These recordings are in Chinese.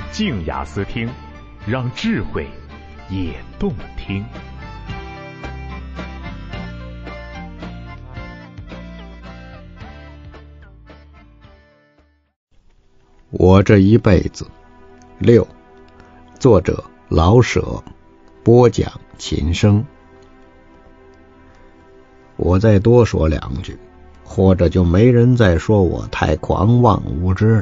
静雅思听，让智慧也动听。 我这一辈子6，作者老舍，播讲秦声。我再多说2句，或者就没人再说我太狂妄无知了。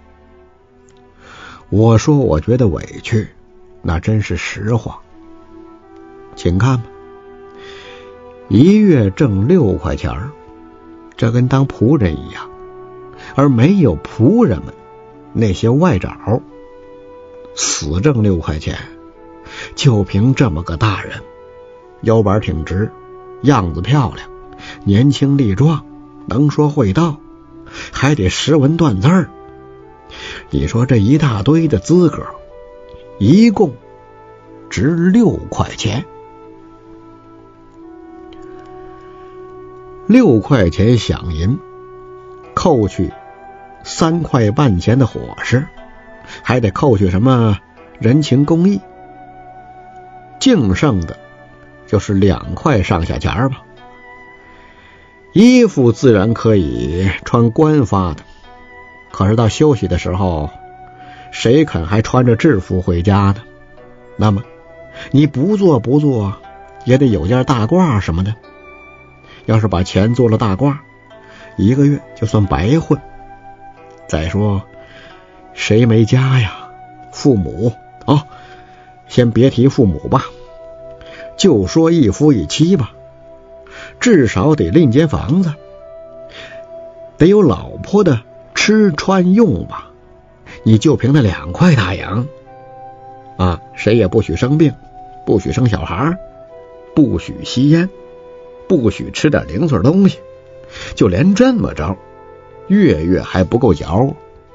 我说我觉得委屈，那真是实话。请看吧，1月挣6块钱，这跟当仆人一样，而没有仆人们那些外找，死挣6块钱，就凭这么个大人，腰板挺直，样子漂亮，年轻力壮，能说会道，还得识文断字儿。你说这一大堆的资格，一共值6块钱。6块钱饷银，扣去3块半钱的伙食，还得扣去什么人情公益，净剩的就是2块上下钱吧。衣服自然可以穿官发的，可是到休息的时候，谁肯还穿着制服回家呢？那么你不做也得有件大褂什么的。要是把钱做了大褂，1个月就算白混。再说谁没家呀？父母先别提父母吧，就说一夫一妻吧，至少得另间房子，得有老婆的吃穿用吧。你就凭那2块大洋谁也不许生病，不许生小孩，不许吸烟，不许吃点零碎东西，就连这么着，月还不够嚼。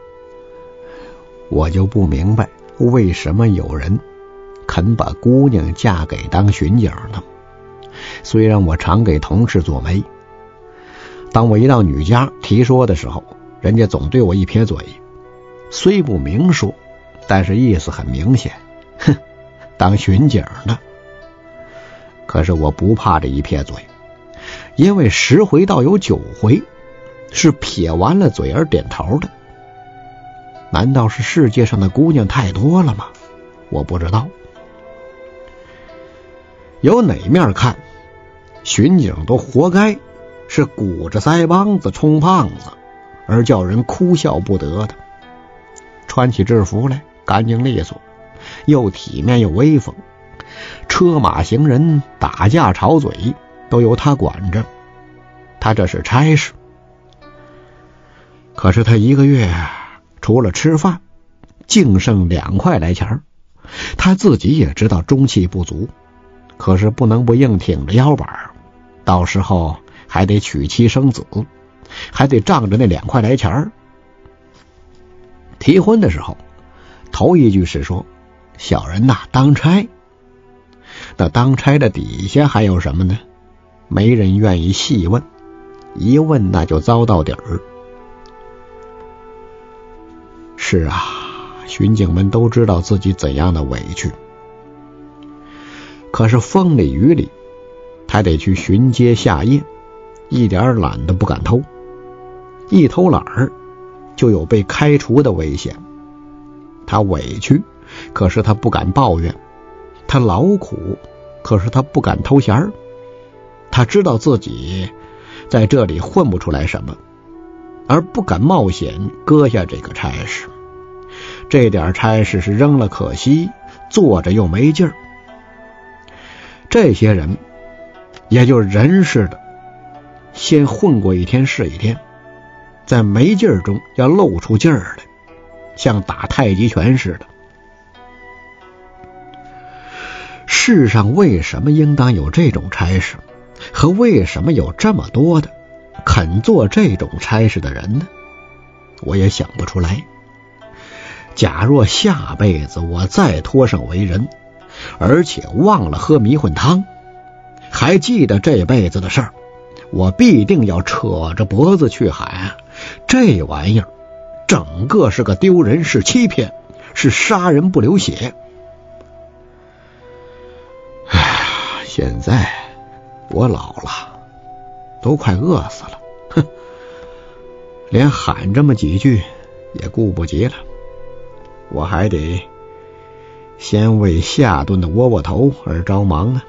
我就不明白为什么有人肯把姑娘嫁给当巡警呢？虽然我常给同事做媒，当我一到女家提说的时候，人家总对我一撇嘴，虽不明说，但是意思很明显，当巡警呢。可是我不怕这一撇嘴，因为10回倒有9回是撇完了嘴而点头的。难道是世界上的姑娘太多了吗？我不知道。由哪面看，巡警都活该是鼓着腮帮子充胖子，而叫人哭笑不得的。穿起制服来干净利索，又体面又威风，车马行人打架吵嘴都由他管着，他这是差事。可是他1个月除了吃饭净剩2块来钱，他自己也知道中气不足，可是不能不硬挺着腰板，到时候还得娶妻生子，还得仗着那2块来钱。提婚的时候，头一句是说小人当差，那当差的底下还有什么呢？没人愿意细问，一问那就遭到底儿。是啊，巡警们都知道自己怎样的委屈，可是风里雨里，他得去巡街下夜，一点懒得不敢偷，一偷懒儿就有被开除的危险。他委屈，可是他不敢抱怨；他劳苦，可是他不敢偷闲儿。他知道自己在这里混不出来什么，而不敢冒险割下这个差事。这点差事是扔了可惜，做着又没劲儿。这些人也就人似的，先混过一天是一天，在没劲儿中要露出劲儿来，像打太极拳似的。世上为什么应当有这种差事，和为什么有这么多的肯做这种差事的人呢？我也想不出来。假若下辈子我再脱生为人，而且忘了喝迷魂汤，还记得这辈子的事儿，我必定要扯着脖子去喊，这玩意儿整个是个丢人，是欺骗， 是杀人不流血。现在我老了，都快饿死了，哼，连喊这么几句也顾不及了，我还得先为下顿的窝窝头而着忙呢。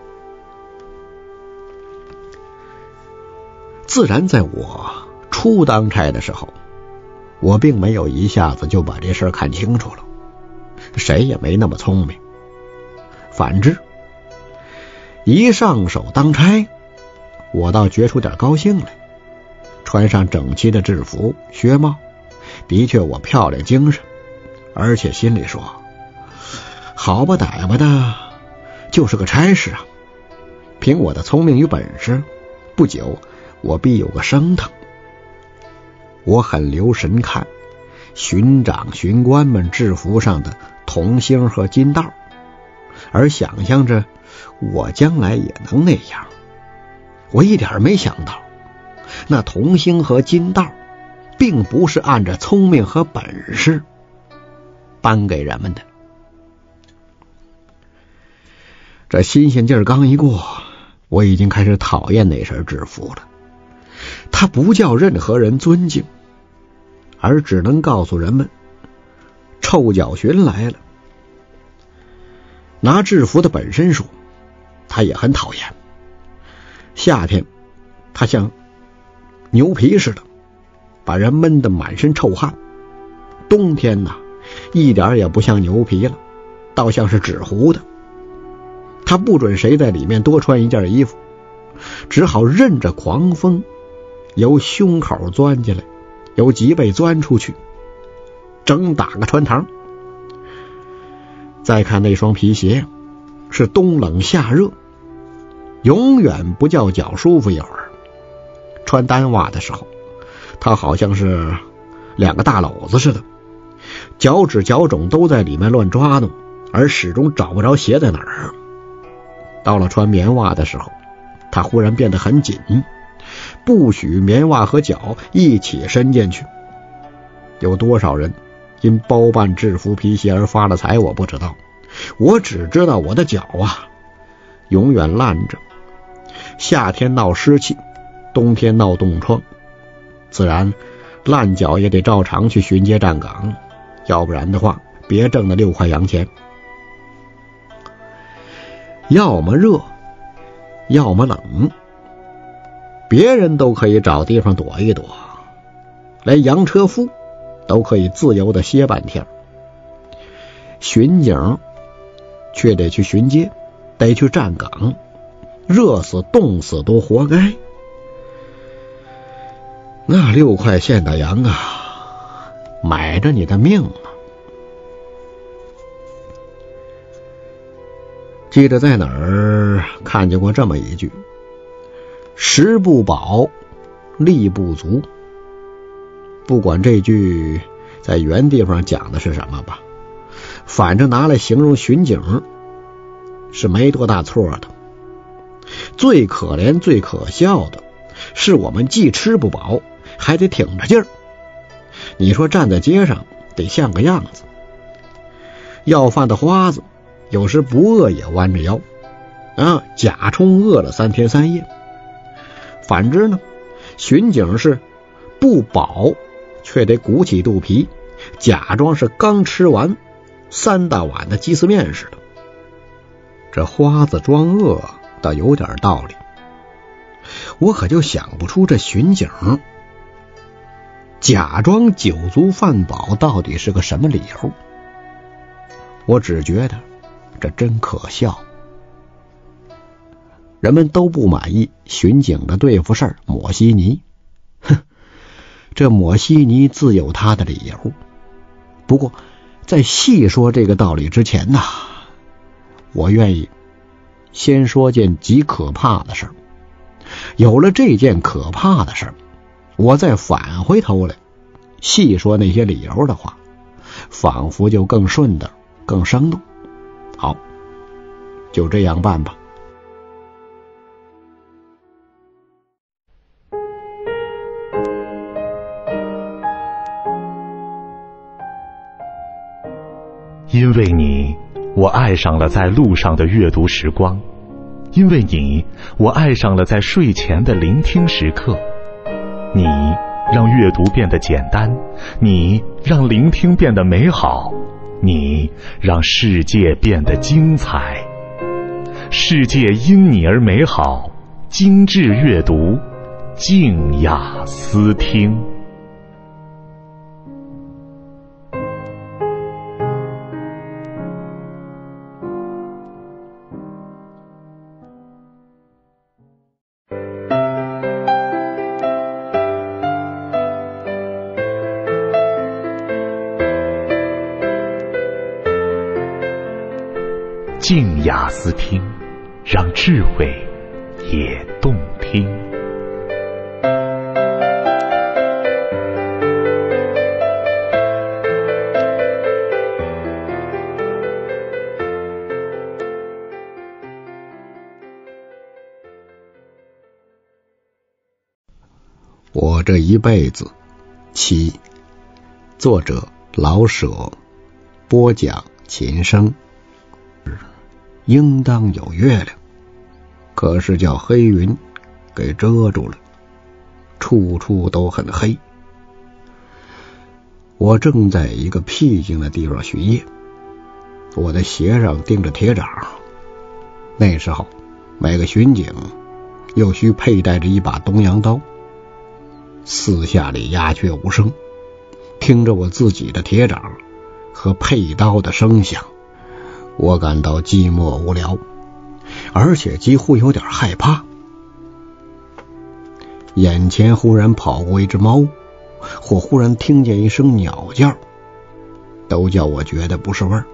自然在我初当差的时候，我并没有一下子就把这事看清楚了，谁也没那么聪明。反之，一上手当差，我倒觉出点高兴来。穿上整齐的制服靴帽，的确我漂亮精神，而且心里说，好吧歹吧的，就是个差事啊，凭我的聪明与本事，不久我必有个升腾。我很留神看巡长巡官们制服上的铜星和金道，而想象着我将来也能那样。我一点没想到，那铜星和金道并不是按着聪明和本事颁给人们的。这新鲜劲儿刚一过，我已经开始讨厌那身制服了。它不叫任何人尊敬，而只能告诉人们臭脚巡来了。拿制服的本身说，他也很讨厌。夏天他像牛皮似的，把人闷得满身臭汗。冬天呢，一点也不像牛皮了，倒像是纸糊的。他不准谁在里面多穿一件衣服，只好任着狂风由胸口钻进来，由脊背钻出去，整打个穿堂。再看那双皮鞋，是冬冷夏热，永远不叫脚舒服一会儿。穿单袜的时候，它好像是两个大篓子似的，脚趾脚踵都在里面乱抓弄，而始终找不着鞋在哪儿。到了穿棉袜的时候，它忽然变得很紧，不许棉袜和脚一起伸进去。有多少人因包办制服皮鞋而发了财我不知道，我只知道我的脚永远烂着，夏天闹湿气，冬天闹冻疮，自然烂脚也得照常去巡街站岗，要不然的话别挣那6块洋钱。要么热，要么冷，别人都可以找地方躲一躲，连洋车夫都可以自由地歇半天。巡警却得去巡街，得去站岗，热死冻死都活该。那6块现大洋买着你的命呢。记得在哪儿看见过这么一句，食不饱，力不足。不管这句在原地方讲的是什么吧，反正拿来形容巡警是没多大错的。最可怜最可笑的是，我们既吃不饱，还得挺着劲儿。你说站在街上得像个样子，要饭的花子有时不饿也弯着腰假充饿了3天3夜。反之呢，巡警是不饱却得鼓起肚皮，假装是刚吃完3大碗的鸡丝面似的。这花子装饿倒有点道理，我可就想不出这巡警假装酒足饭饱到底是个什么理由。我只觉得这真可笑。人们都不满意巡警的对付事儿抹稀泥，这抹稀泥自有他的理由。不过在细说这个道理之前我愿意先说件极可怕的事儿。有了这件可怕的事儿，我再返回头来细说那些理由的话，仿佛就更顺的更生动。好，就这样办吧。 因为你，我爱上了在路上的阅读时光；因为你，我爱上了在睡前的聆听时刻。你让阅读变得简单，你让聆听变得美好，你让世界变得精彩。世界因你而美好，精致阅读，静雅思听。静雅思听，让智慧也动听。 我这一辈子，七。作者老舍，播讲秦声。应当有月亮，可是叫黑云给遮住了，处处都很黑。我正在一个僻静的地方巡夜，我的鞋上钉着铁掌。那时候每个巡警又需佩戴着一把东洋刀。四下里鸦雀无声，听着我自己的铁掌和佩刀的声响，我感到寂寞无聊，而且几乎有点害怕。眼前忽然跑过一只猫，或忽然听见一声鸟叫，都叫我觉得不是味儿。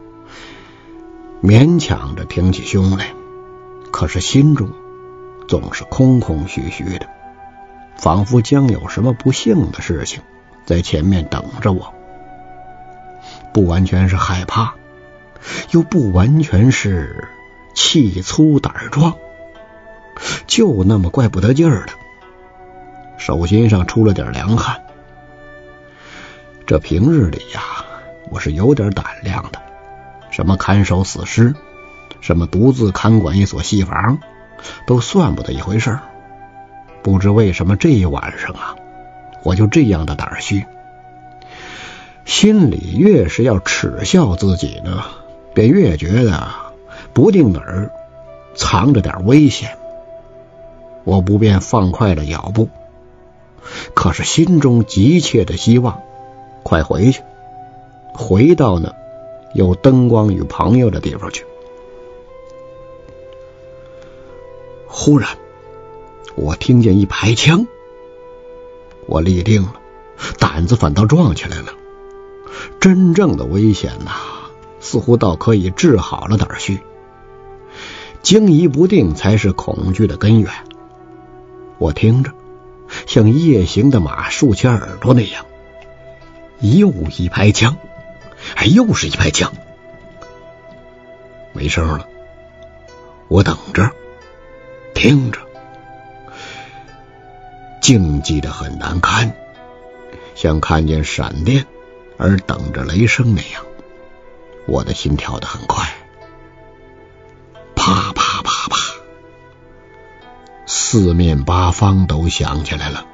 勉强着挺起胸来，可是心中总是空空虚虚的，仿佛将有什么不幸的事情在前面等着我。不完全是害怕，又不完全是气粗胆壮，就那么怪不得劲儿的，手心上出了点凉汗。这平日里呀，我是有点胆量的，什么看守死尸，什么独自看管一所戏房，都算不得一回事儿。不知为什么这一晚上啊，我就这样的胆虚，心里越是要耻笑自己呢，便越觉得不定哪儿藏着点危险。我不便放快了脚步，可是心中急切的希望快回去，回到那有灯光与朋友的地方去。忽然我听见一排枪，我立定了，胆子反倒壮起来了。真正的危险呐，似乎倒可以治好了胆虚，惊疑不定才是恐惧的根源。我听着像夜行的马竖起耳朵那样，又一排枪，又是一排枪。没声了，我等着听着，静寂得很难堪，像看见闪电而等着雷声那样。我的心跳得很快，啪啪啪啪，四面八方都响起来了。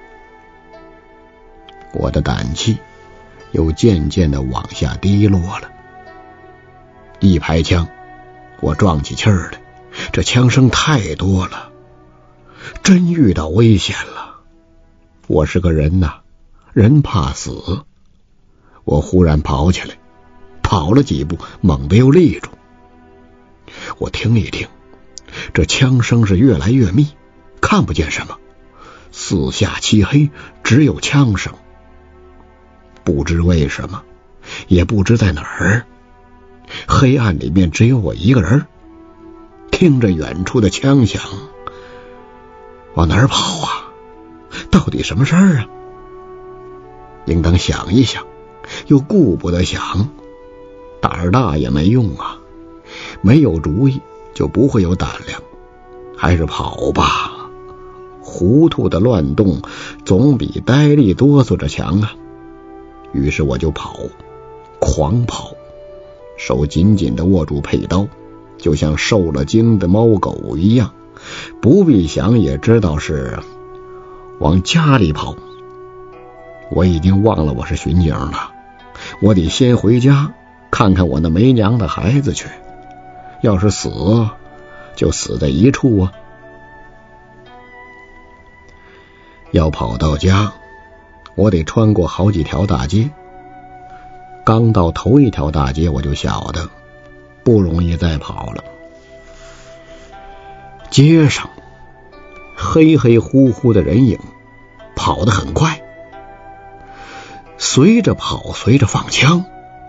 我的胆气又渐渐地往下滴落了。一排枪，我壮起气儿来，这枪声太多了，真遇到危险了。我是个人呐，人怕死。我忽然跑起来，跑了几步，猛地又立住。我听一听，这枪声是越来越密，看不见什么，四下漆黑，只有枪声。不知为什么，也不知在哪儿，黑暗里面只有我一个人，听着远处的枪响，往哪儿跑啊？到底什么事儿啊？应当想一想，又顾不得想，胆儿大也没用啊，没有主意就不会有胆量，还是跑吧。糊涂的乱动总比呆立哆嗦着强啊。于是我就跑，狂跑， 手紧紧地握住佩刀，就像受了惊的猫狗一样，不必想也知道是往家里跑。我已经忘了我是巡警了，我得先回家看看我那没娘的孩子去，要是死就死在一处啊。要跑到家，我得穿过好几条大街。刚到头一条大街，我就晓得不容易再跑了。街上黑黑乎乎的人影跑得很快，随着跑随着放枪。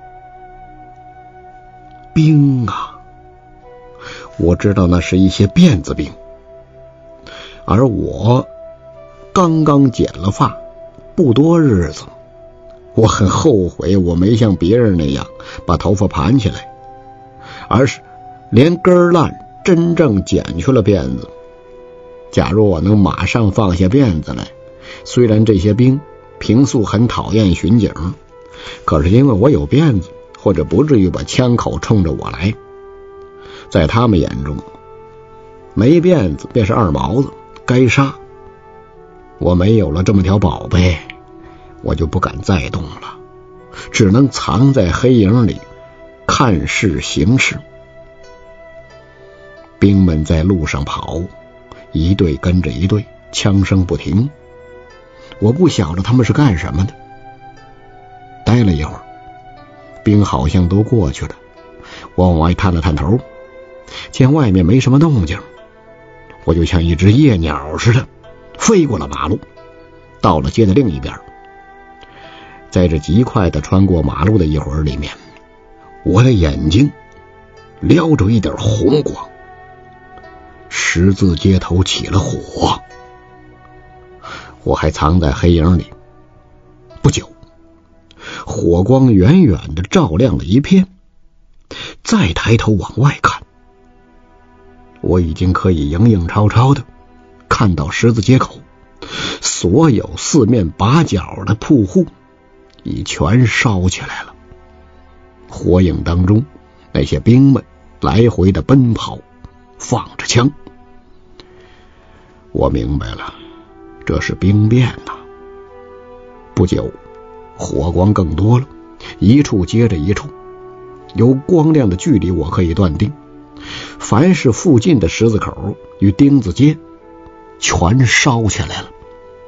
兵啊，我知道那是一些辫子兵，而我刚刚剪了发不多日子，我很后悔我没像别人那样把头发盘起来，而是连根烂真正剪去了辫子。假如我能马上放下辫子来，虽然这些兵平素很讨厌巡警，可是因为我有辫子，或者不至于把枪口冲着我来。在他们眼中，没辫子便是二毛子，该杀。我没有了这么条宝贝，我就不敢再动了，只能藏在黑影里看事行事。兵们在路上跑，一队跟着一队，枪声不停。我不晓得他们是干什么的。待了一会儿，兵好像都过去了，我往外探了探头，见外面没什么动静，我就像一只夜鸟似的飞过了马路，到了街的另一边。在这极快地穿过马路的一会儿里面，我的眼睛撩着一点红光，十字街头起了火。我还藏在黑影里，不久火光远远地照亮了一片，再抬头往外看，我已经可以影影绰绰的看到十字街口所有四面八角的铺户已全烧起来了。火影当中，那些兵们来回的奔跑，放着枪。我明白了，这是兵变呐。不久，火光更多了，一处接着一处。由光亮的距离我可以断定，凡是附近的十字口与丁字街全烧起来了。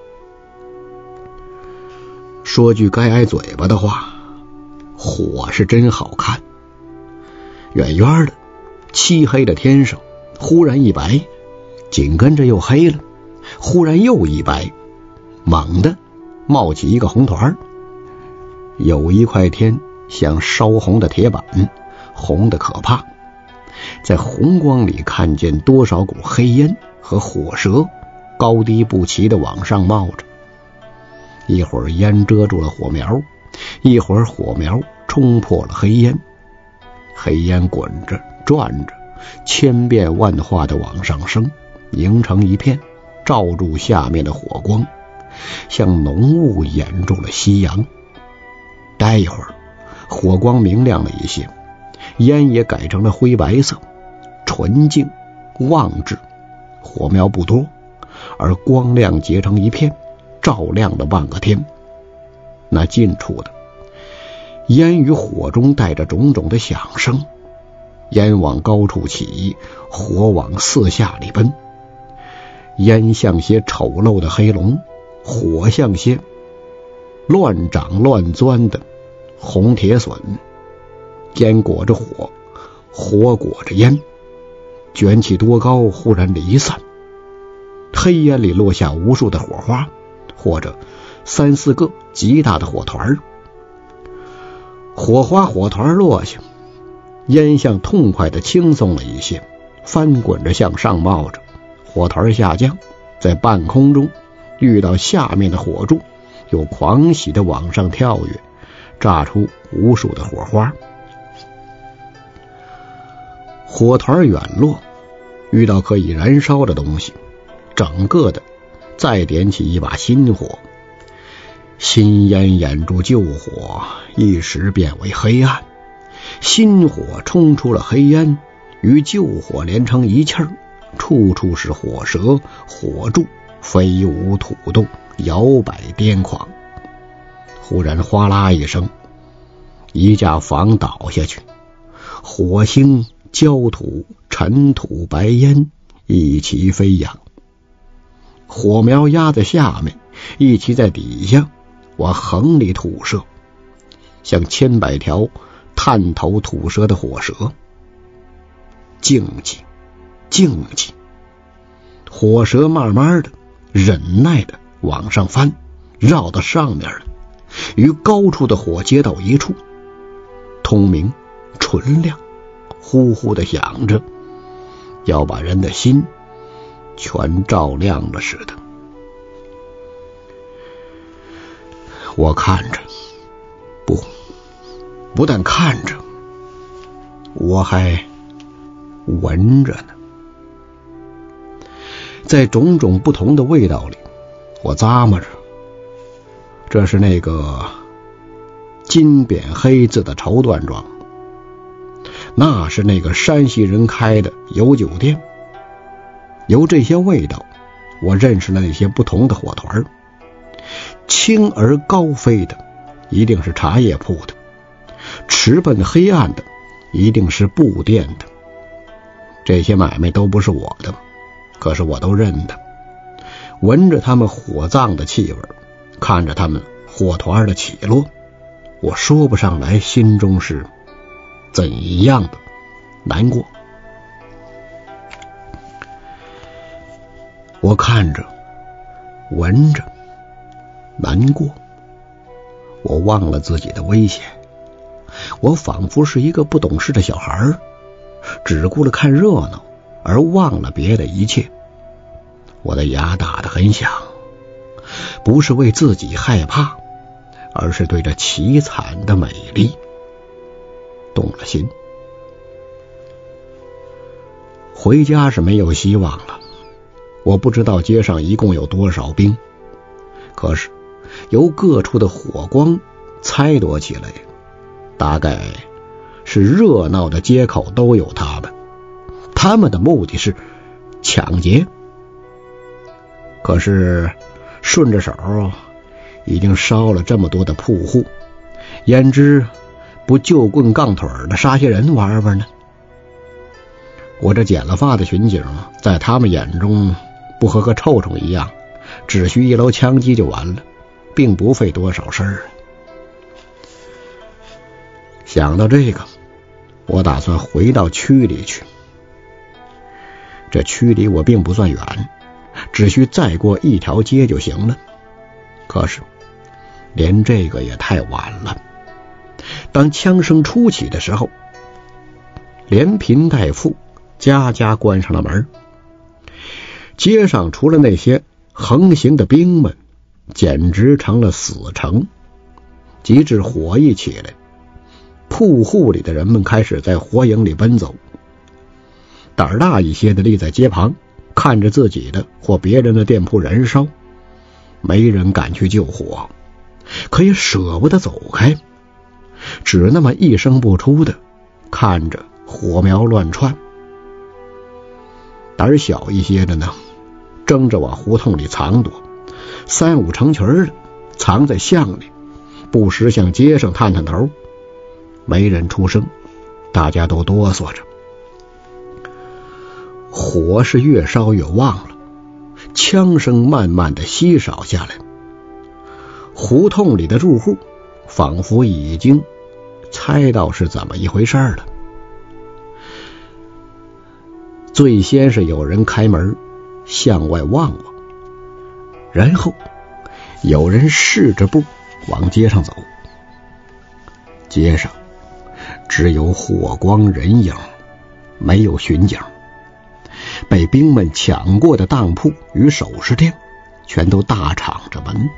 说句该挨嘴巴的话，火是真好看。远远的漆黑的天上忽然一白，紧跟着又黑了，忽然又一白，猛地冒起一个红团。有一块天像烧红的铁板，红的可怕。在红光里看见多少股黑烟和火舌高低不齐地往上冒着，一会儿烟遮住了火苗，一会儿火苗冲破了黑烟，黑烟滚着转着，千变万化地往上升，凝成一片，照住下面的火光，像浓雾掩住了夕阳。待一会儿，火光明亮了一些，烟也改成了灰白色，纯净望至，火苗不多，而光亮结成一片，照亮了半个天。那近处的烟与火中带着种种的响声，烟往高处起，火往四下里奔。烟像些丑陋的黑龙，火像些乱长乱钻的红铁笋。烟裹着火，火裹着烟，卷起多高，忽然离散。黑烟里落下无数的火花，或者3、4个极大的火团。火花火团落下，烟像痛快地轻松了一些，翻滚着向上冒着。火团下降，在半空中遇到下面的火柱，又狂喜地往上跳跃，炸出无数的火花。火团远落，遇到可以燃烧的东西，整个的再点起一把新火。新烟掩住旧火，一时变为黑暗， 新火冲出了黑烟，与旧火连成一气儿，处处是火舌火柱，飞舞吐动，摇摆癫狂。忽然哗啦一声，一架房倒下去，火星焦土尘土白烟一齐飞扬，火苗压在下面，一齐在底下往横里吐射，像千百条探头吐舌的火蛇。静寂，静寂，火蛇慢慢的忍耐的往上翻，绕到上面了，与高处的火接到一处，通明纯亮，呼呼的响着，要把人的心全照亮了似的。我看着，不但看着，我还闻着呢。在种种不同的味道里，我咂摸着，这是那个金匾黑字的绸缎庄，那是那个山西人开的油酒店。由这些味道，我认识了那些不同的火团。轻而高飞的一定是茶叶铺的，驰奔黑暗的一定是布店的。这些买卖都不是我的，可是我都认得，闻着他们火葬的气味，看着他们火团的起落，我说不上来心中是怎样的难过。我看着，闻着，难过。我忘了自己的危险，我仿佛是一个不懂事的小孩，只顾了看热闹，而忘了别的一切。我的牙打得很响，不是为自己害怕，而是对这凄惨的美丽动了心。回家是没有希望了，我不知道街上一共有多少兵，可是由各处的火光猜躲起来，大概是热闹的街口都有他们的目的是抢劫。可是顺着手已经烧了这么多的铺户，焉知不就棍杠腿的杀些人玩玩呢？我这剪了发的巡警在他们眼中不和个臭虫一样，只需一楼枪击就完了，并不费多少事儿。想到这个，我打算回到区里去。这区里我并不算远，只需再过一条街就行了。可是连这个也太晚了。当枪声初起的时候，连贫带富家家关上了门，街上除了那些横行的兵们，简直成了死城。及至火一起来，铺户里的人们开始在火影里奔走，胆儿大一些的立在街旁，看着自己的或别人的店铺燃烧，没人敢去救火，可也舍不得走开，只那么一声不出的看着火苗乱窜。胆儿小一些的呢，争着往胡同里藏躲，三五成群的藏在巷里，不时向街上探探头。没人出声，大家都哆嗦着。火是越烧越旺了，枪声慢慢的稀少下来。胡同里的住户仿佛已经猜到是怎么一回事了。最先是有人开门向外望望，然后有人试着步往街上走。街上只有火光人影，没有巡警。被兵们抢过的当铺与首饰店全都大敞着门。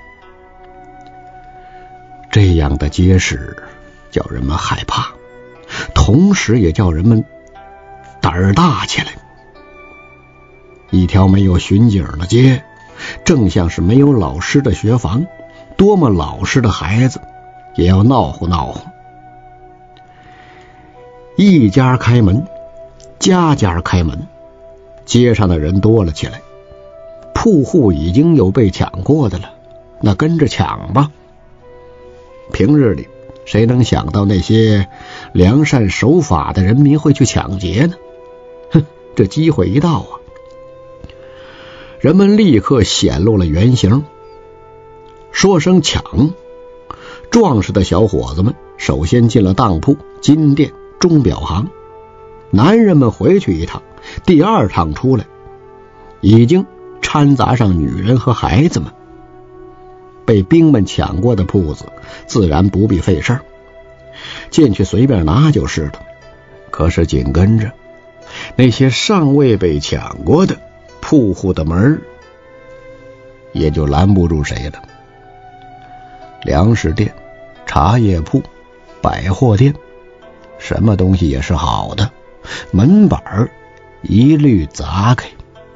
这样的街市叫人们害怕，同时也叫人们胆儿大起来。一条没有巡警的街，正像是没有老师的学房，多么老实的孩子也要闹乎闹乎。 一家开门，家家开门，街上的人多了起来。铺户已经有被抢过的了，那跟着抢吧。平日里谁能想到那些良善守法的人民会去抢劫呢？哼，这机会一到啊，人们立刻显露了原形。说声抢，壮实的小伙子们首先进了当铺、金店、钟表行。男人们回去一趟，第二趟出来，已经掺杂上女人和孩子们。被兵们抢过的铺子自然不必费事儿，进去随便拿就是了。可是紧跟着那些尚未被抢过的铺户的门也就拦不住谁了。粮食店、茶叶铺、百货店，什么东西也是好的，门板一律砸开。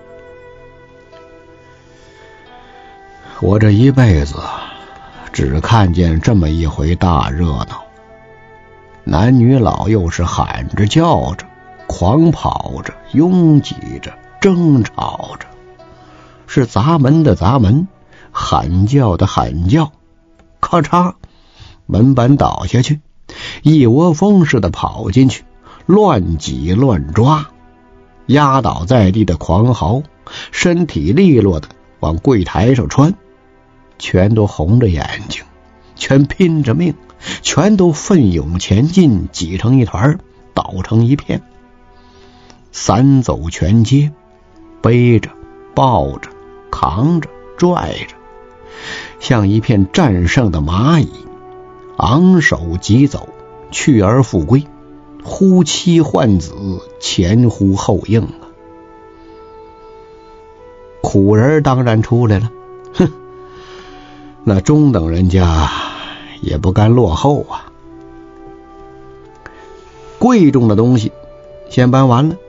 我这一辈子只看见这么一回大热闹，男女老幼是喊着叫着，狂跑着，拥挤着，争吵着，是砸门的砸门，喊叫的喊叫。咔嚓，门板倒下去，一窝蜂似的跑进去，乱挤乱抓，压倒在地的狂嚎，身体利落的往柜台上穿，全都红着眼睛，全拼着命，全都奋勇前进，挤成一团，倒成一片，散走全街，背着抱着扛着拽着，像一片战胜的蚂蚁，昂首疾走，去而复归，呼妻唤子，前呼后应啊。苦人当然出来了，哼，那中等人家也不甘落后啊。贵重的东西先搬完了，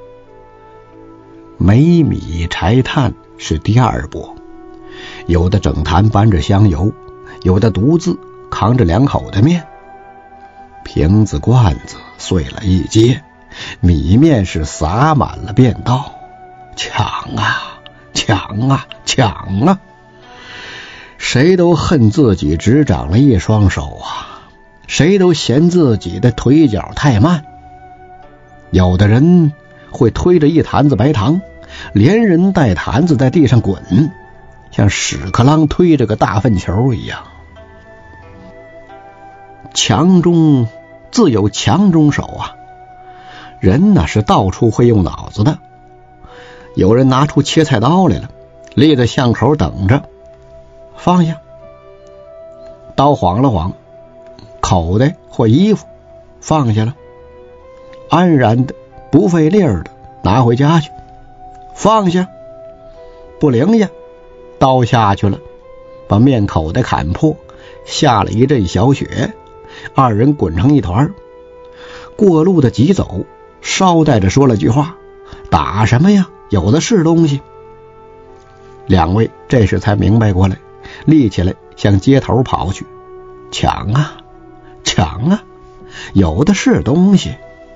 煤米柴炭是第二波，有的整坛搬着香油，有的独自扛着2口的面，瓶子罐子碎了一街，米面是撒满了便道。抢啊抢啊抢啊，谁都恨自己只长了一双手啊，谁都嫌自己的腿脚太慢。有的人会推着一坛子白糖，连人带坛子在地上滚，像屎壳郎推着个大粪球一样。强中自有强中手啊，人呢是到处会用脑子的。有人拿出切菜刀来了，立在巷口等着，放下，刀晃了晃，口袋或衣服放下了，安然的不费力的拿回家去，放下，不灵呀，刀下去了，把面口袋砍破，下了一阵小雪，二人滚成一团。过路的急走捎带着说了句话：打什么呀，有的是东西。两位这时才明白过来，立起来向街头跑去。抢啊抢啊，有的是东西。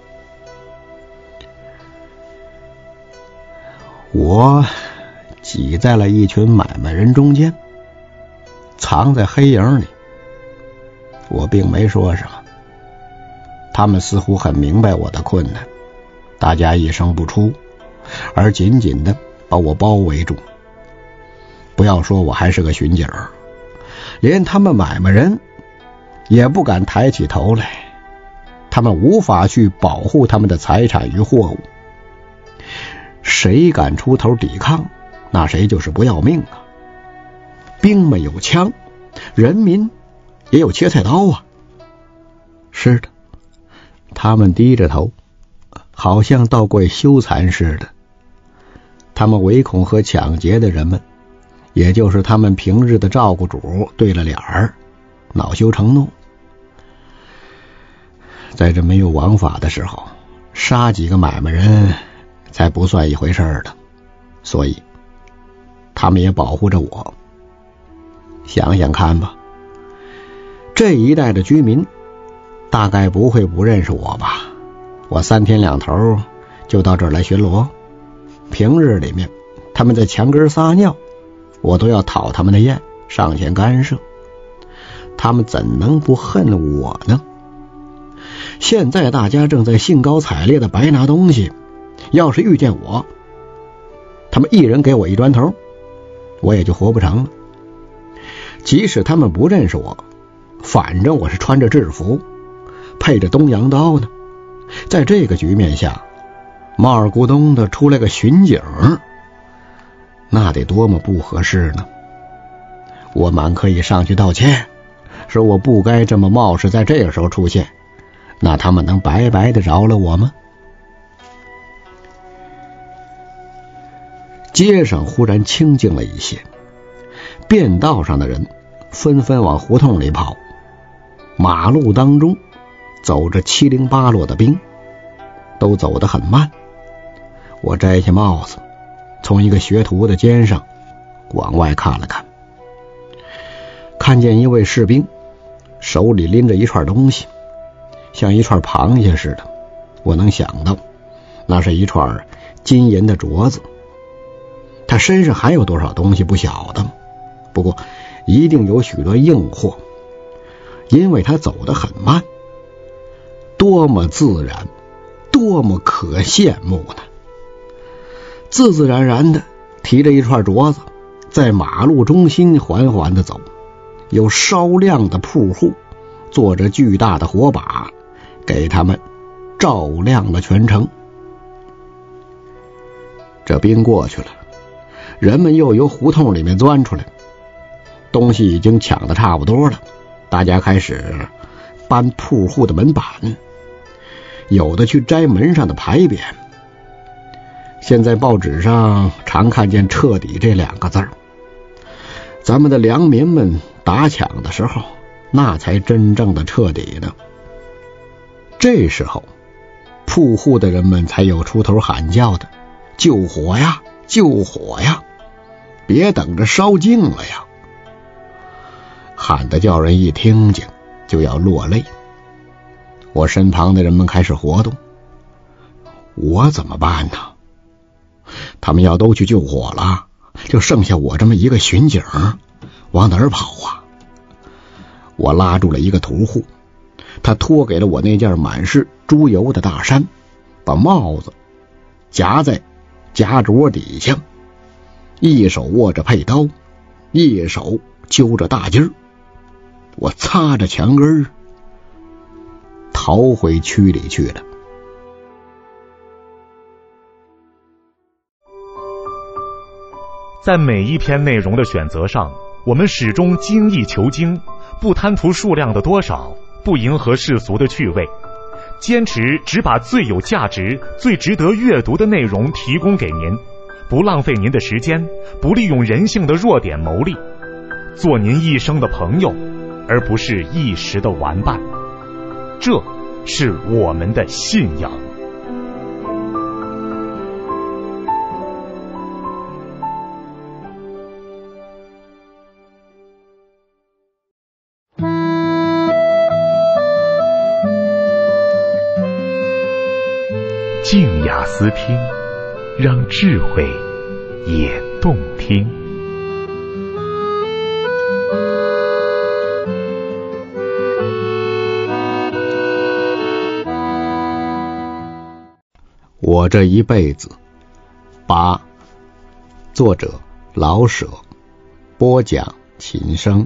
我挤在了一群买卖人中间，藏在黑影里。我并没说什么，他们似乎很明白我的困难，大家一声不出，而紧紧地把我包围住。不要说我还是个巡警，连他们买卖人也不敢抬起头来，他们无法去保护他们的财产与货物。谁敢出头抵抗，那谁就是不要命啊！兵们有枪，人民也有切菜刀啊。是的，他们低着头，好像到过羞惭似的。他们唯恐和抢劫的人们，也就是他们平日的照顾主对了脸儿，恼羞成怒。在这没有王法的时候，杀几个买卖人才不算一回事儿的，所以他们也保护着我。想想看吧，这一带的居民大概不会不认识我吧， 我3天2头就到这儿来巡逻，平日里面他们在墙根撒尿，我都要讨他们的厌，上前干涉，他们怎能不恨我呢？现在大家正在兴高采烈的白拿东西，要是遇见我，他们一人给我1砖头，我也就活不成了。即使他们不认识我，反正我是穿着制服，配着东洋刀呢。在这个局面下，冒儿咕咚的出来个巡警，那得多么不合适呢？我满可以上去道歉，说我不该这么冒失在这个时候出现，那他们能白白的饶了我吗？街上忽然清静了一些，便道上的人纷纷往胡同里跑，马路当中走着7零8落的兵，都走得很慢。我摘下帽子，从一个学徒的肩上往外看了看，看见一位士兵手里拎着一串东西，像一串螃蟹似的，我能想到那是一串金银的镯子。他身上还有多少东西不晓得，不过一定有许多硬货，因为他走得很慢。多么自然，多么可羡慕呢！自自然然的提着一串镯子，在马路中心缓缓地走，有烧亮的铺户坐着巨大的火把，给他们照亮了全城。这兵过去了，人们又由胡同里面钻出来，东西已经抢得差不多了，大家开始搬铺户的门板，有的去摘门上的牌匾。现在报纸上常看见彻底这2个字儿，咱们的良民们打抢的时候，那才真正的彻底呢。这时候铺户的人们才有出头喊叫的，救火呀，救火呀，别等着烧尽了呀！喊得叫人一听见就要落泪。我身旁的人们开始活动，我怎么办呢？他们要都去救火了，就剩下我这么一个巡警，往哪儿跑啊？我拉住了一个屠户，他托给了我那件满是猪油的大衫，把帽子夹在夹着窝底下，一手握着佩刀，一手揪着大筋儿。我擦着墙根逃回区里去了。 在每一篇内容的选择上，我们始终精益求精，不贪图数量的多少，不迎合世俗的趣味，坚持只把最有价值、最值得阅读的内容提供给您，不浪费您的时间，不利用人性的弱点谋利，做您一生的朋友，而不是一时的玩伴。这是我们的信仰。静雅思听，让智慧也动听。 我这一辈子。8，作者老舍，播讲秦声。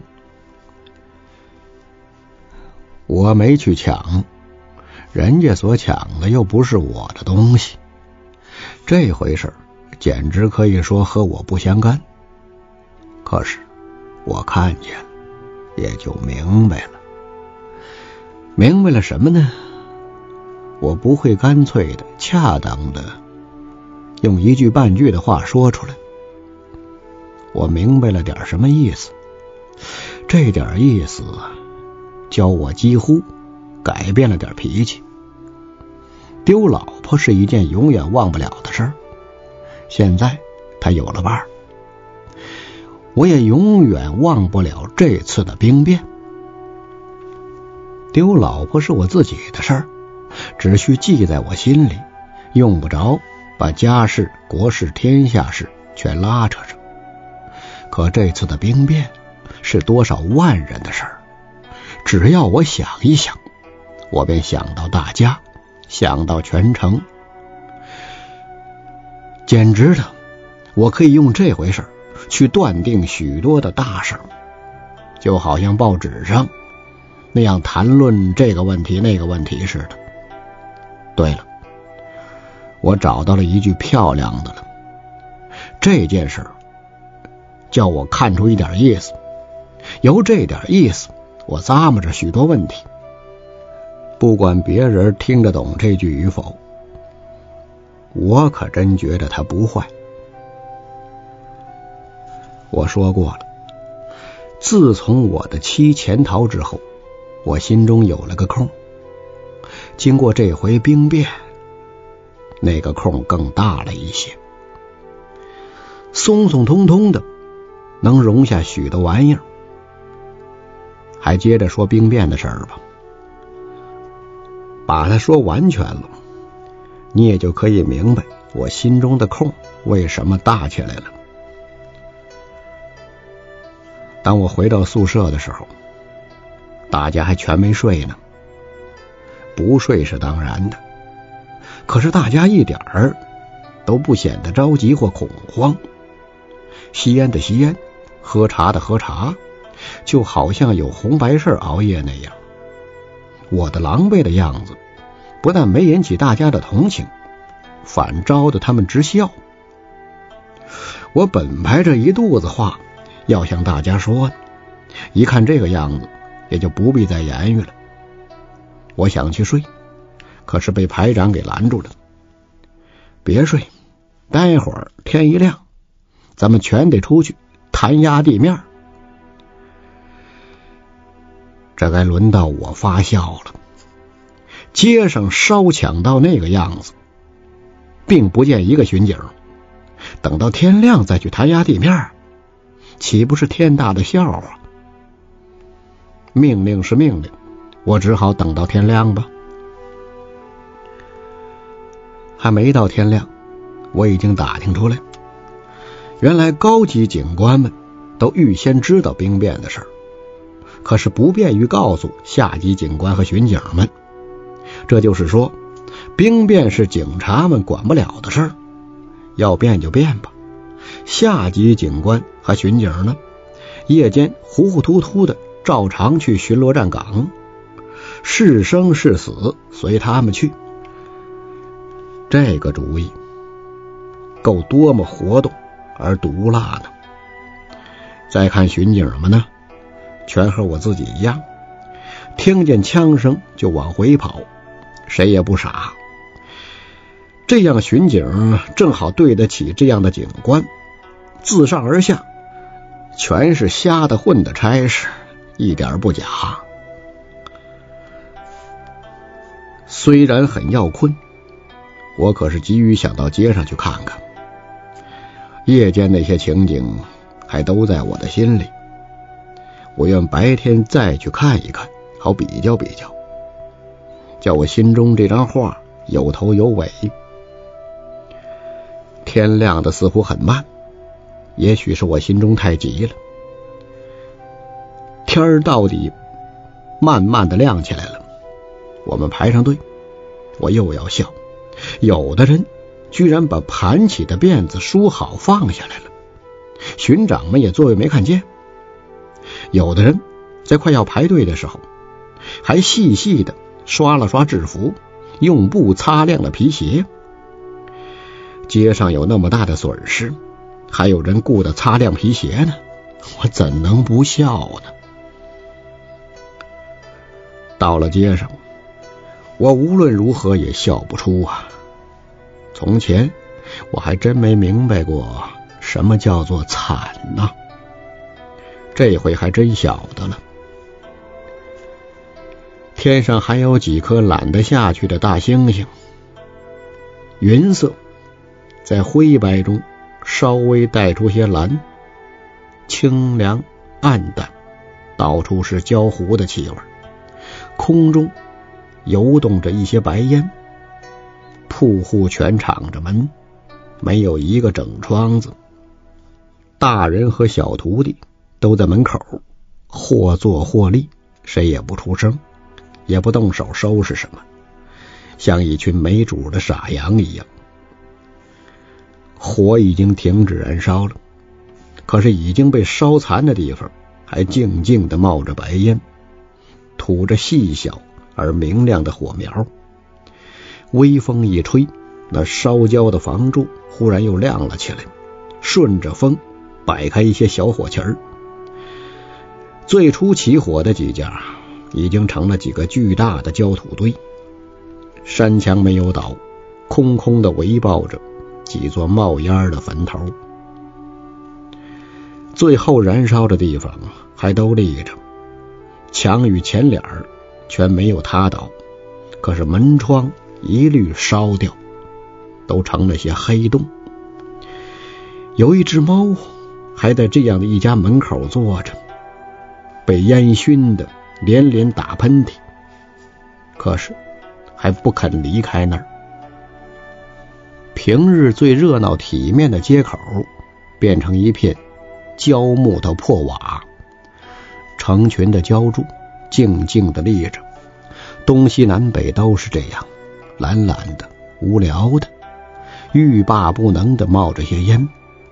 我没去抢，人家所抢的又不是我的东西，这回事简直可以说和我不相干。可是我看见了，也就明白了。明白了什么呢？我不会干脆的、恰当的用1句半句的话说出来。我明白了点什么意思，这点意思教我几乎改变了点脾气。丢老婆是一件永远忘不了的事儿，现在他有了伴儿，我也永远忘不了这次的兵变。丢老婆是我自己的事儿， 只需记在我心里，用不着把家事、国事、天下事全拉扯着。可这次的兵变是多少万人的事儿，只要我想一想，我便想到大家，想到全城。简直的，我可以用这回事去断定许多的大事，就好像报纸上那样谈论这个问题那个问题似的。对了，我找到了一句漂亮的了。这件事叫我看出一点意思，由这点意思我咂摸着许多问题，不管别人听得懂这句与否，我可真觉得他不坏。我说过了，自从我的妻潜逃之后，我心中有了个空。经过这回兵变，那个空更大了一些，松松通通的，能容下许多玩意儿。还接着说兵变的事儿吧，把它说完全了，你也就可以明白我心中的空为什么大起来了。当我回到宿舍的时候，大家还全没睡呢。不睡是当然的，可是大家一点儿都不显得着急或恐慌，吸烟的吸烟，喝茶的喝茶，就好像有红白事熬夜那样。我的狼狈的样子不但没引起大家的同情，反招得他们直笑。我本排着一肚子话要向大家说，一看这个样子也就不必再言语了。我想去睡，可是被排长给拦住了。别睡，待会儿天一亮，咱们全得出去弹压地面。这该轮到我发笑了。街上稍抢到那个样子，并不见一个巡警，等到天亮再去弹压地面，岂不是天大的笑话？命令是命令，我只好等到天亮吧。还没到天亮，我已经打听出来，原来高级警官们都预先知道兵变的事儿，可是不便于告诉下级警官和巡警们。这就是说，兵变是警察们管不了的事儿，要变就变吧。下级警官和巡警呢，夜间糊糊涂涂的照常去巡逻站岗，是生是死随他们去。这个主意够多么活动而毒辣呢。再看巡警们呢，全和我自己一样，听见枪声就往回跑，谁也不傻。这样巡警正好对得起这样的警官，自上而下全是瞎的混的差事，一点不假。虽然很要困，我可是急于想到街上去看看。夜间那些情景还都在我的心里，我愿白天再去看一看，好比较比较，叫我心中这张画有头有尾。天亮的似乎很慢，也许是我心中太急了。天儿到底慢慢的亮起来了，我们排上队，我又要笑。有的人居然把盘起的辫子梳好放下来了，巡长们也座位没看见。有的人在快要排队的时候，还细细的刷了刷制服，用布擦亮了皮鞋。街上有那么大的损失，还有人顾得擦亮皮鞋呢，我怎能不笑呢？到了街上，我无论如何也笑不出啊。从前我还真没明白过什么叫做惨呢，这回还真晓得了。天上还有几颗懒得下去的大星星，云色在灰白中稍微带出些蓝，清凉暗淡，到处是焦糊的气味。空中游动着一些白烟。铺户全敞着门，没有一个整窗子。大人和小徒弟都在门口，或坐或立，谁也不出声，也不动手收拾什么，像一群没主的傻羊一样。火已经停止燃烧了，可是已经被烧残的地方还静静地冒着白烟，吐着细小而明亮的火苗。微风一吹，那烧焦的房柱忽然又亮了起来，顺着风摆开一些小火旗儿。最初起火的几家已经成了几个巨大的焦土堆，山墙没有倒，空空地围抱着几座冒烟的坟头。最后燃烧的地方还都立着，墙与前脸全没有塌倒，可是门窗一律烧掉，都成了些黑洞。有一只猫还在这样的一家门口坐着，被烟熏得连连打喷嚏，可是还不肯离开那儿。平日最热闹体面的街口变成一片焦木头破瓦，成群的焦柱静静地立着，东西南北都是这样，懒懒的，无聊的，欲罢不能地冒着些烟。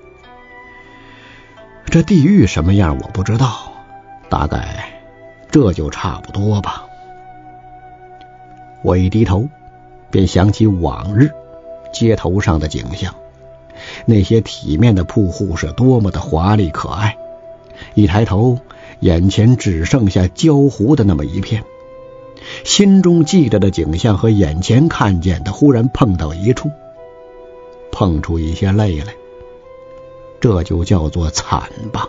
这地狱什么样我不知道，大概这就差不多吧。我一低头，便想起往日街头上的景象，那些体面的铺户是多么的华丽可爱。一抬头，眼前只剩下焦糊的那么一片，心中记着的景象和眼前看见的忽然碰到一处，碰出一些泪来，这就叫做惨吧。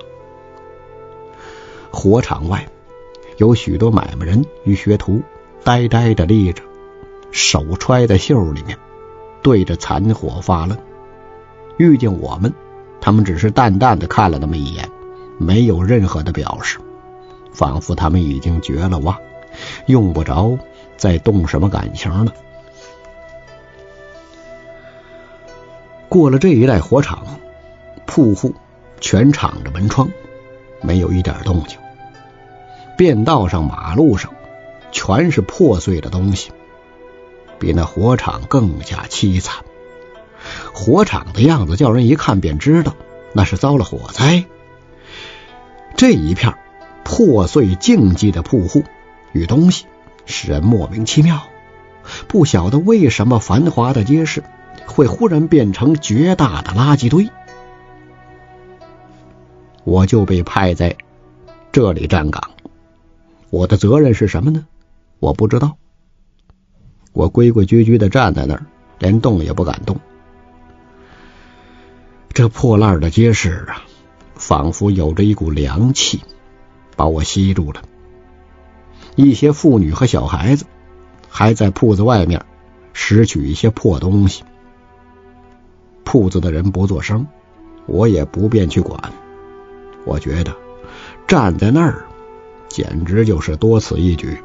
火场外有许多买卖人与学徒呆呆地立着，手揣在袖里面，对着残火发愣。遇见我们，他们只是淡淡地看了那么一眼，没有任何的表示，仿佛他们已经绝了望，用不着再动什么感情了。过了这一带火场，铺户全敞着门窗，没有一点动静。便道上马路上全是破碎的东西，比那火场更加凄惨。火场的样子叫人一看便知道那是遭了火灾。这一片破碎静寂的铺户与东西使人莫名其妙，不晓得为什么繁华的街市会忽然变成绝大的垃圾堆。我就被派在这里站岗，我的责任是什么呢？我不知道。我规规矩矩地站在那儿，连动也不敢动。这破烂的街市啊，仿佛有着一股凉气，把我吸住了。一些妇女和小孩子还在铺子外面拾取一些破东西。铺子的人不作声，我也不便去管。我觉得站在那儿简直就是多此一举。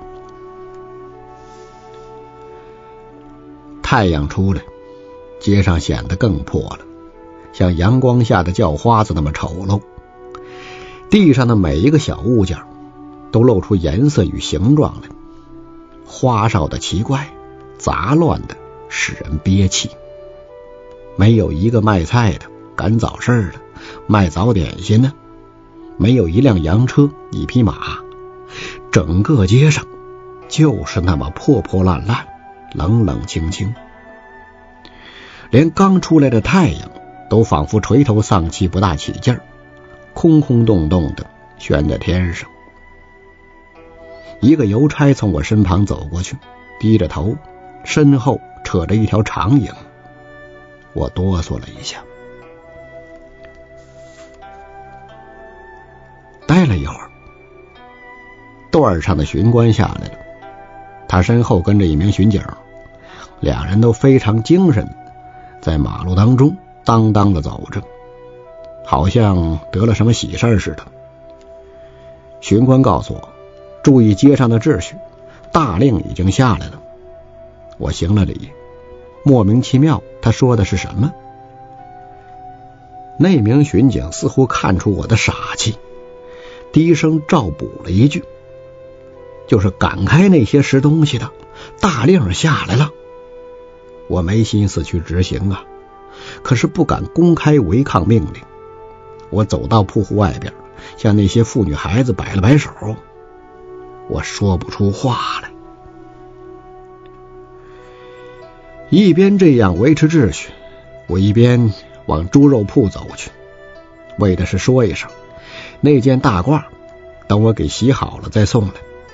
太阳出来，街上显得更破了，像阳光下的叫花子那么丑陋。地上的每一个小物件都露出颜色与形状来，花哨的奇怪，杂乱的使人憋气。没有一个卖菜的，赶早市的，卖早点心的，没有一辆洋车，一匹马，整个街上就是那么破破烂烂，冷冷清清。连刚出来的太阳都仿佛垂头丧气，不大起劲儿，空空洞洞的悬在天上。一个邮差从我身旁走过去，低着头，身后扯着一条长影。我哆嗦了一下，待了一会儿，段上的巡官下来了，他身后跟着一名巡警，两人都非常精神，在马路当中当当的走着，好像得了什么喜事似的。巡官告诉我，注意街上的秩序，大令已经下来了， 我行了礼，莫名其妙，他说的是什么？那名巡警似乎看出我的傻气，低声照补了一句，就是赶开那些拾东西的，大令下来了。我没心思去执行啊，可是不敢公开违抗命令。我走到铺户外边，向那些妇女孩子摆了摆手，我说不出话来。一边这样维持秩序，我一边往猪肉铺走去，为的是说一声，那件大褂等我给洗好了再送来。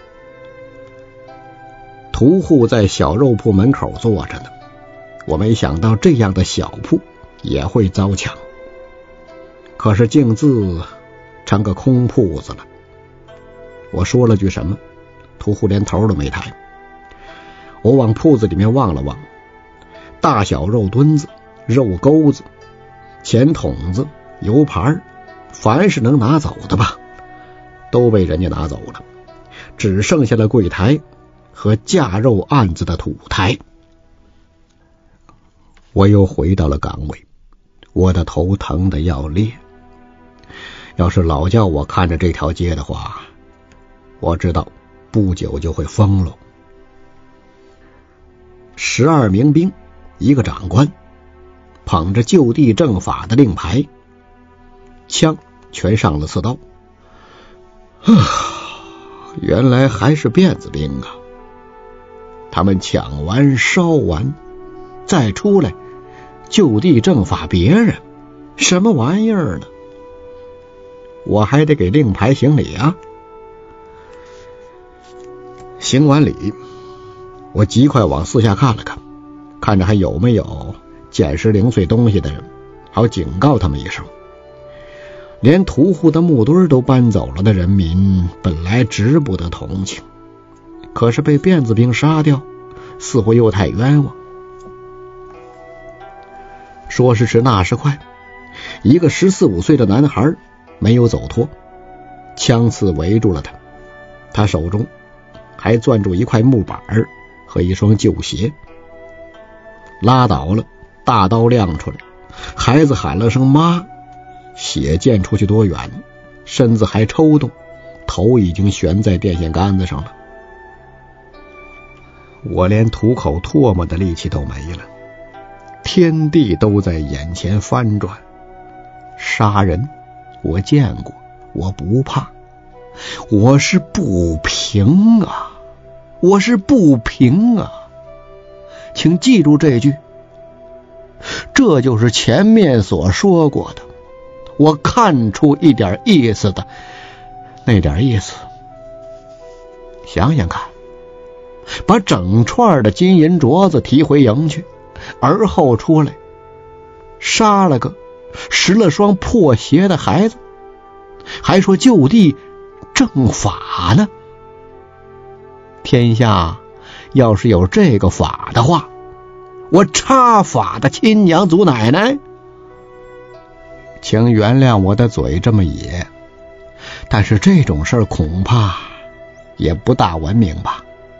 屠户在小肉铺门口坐着呢，我没想到这样的小铺也会遭抢，可是径自成个空铺子了。我说了句什么，屠户连头都没抬。我往铺子里面望了望，大小肉墩子、肉钩子、钱筒子、油盘，凡是能拿走的吧，都被人家拿走了，只剩下了柜台和架肉案子的土台。我又回到了岗位，我的头疼得要裂。要是老叫我看着这条街的话，我知道不久就会疯了。12名兵，一个长官，捧着就地正法的令牌，枪全上了刺刀。原来还是辫子兵啊！他们抢完烧完再出来就地正法别人，什么玩意儿呢？我还得给令牌行礼啊！行完礼，我极快往四下看了看，看着还有没有捡拾零碎东西的人，好警告他们一声。连屠户的木墩都搬走了的人民，本来值不得同情，可是被辫子兵杀掉，似乎又太冤枉。说时迟，那时快，一个14、15岁的男孩没有走脱，枪刺围住了他，他手中还攥住一块木板和一双旧鞋。拉倒了，大刀亮出来，孩子喊了声妈，血溅出去多远，身子还抽动，头已经悬在电线杆子上了。我连吐口唾沫的力气都没了，天地都在眼前翻转。杀人我见过，我不怕，我是不平啊，我是不平啊！请记住这句，这就是前面所说过的，我看出一点意思的那点意思。想想看，把整串的金银镯子提回营去，而后出来杀了个拾了双破鞋的孩子，还说就地正法呢。天下要是有这个法的话，我插法的亲娘祖奶奶！请原谅我的嘴这么野，但是这种事儿恐怕也不大文明吧。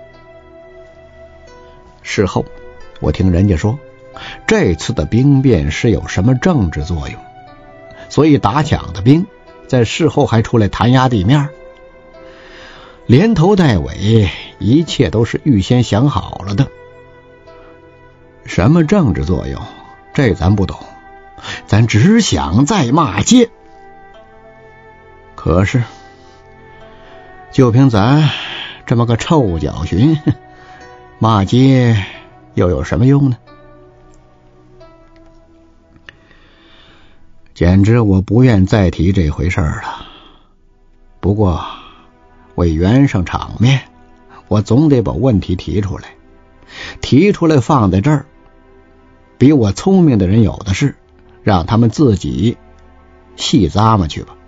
事后我听人家说，这次的兵变是有什么政治作用，所以打抢的兵在事后还出来弹压地面，连头带尾一切都是预先想好了的。什么政治作用，这咱不懂，咱只想再骂街。可是就凭咱这么个臭脚寻，骂街又有什么用呢？简直我不愿再提这回事了。不过为圆上场面，我总得把问题提出来放在这儿。比我聪明的人有的是，让他们自己细咂摸去吧。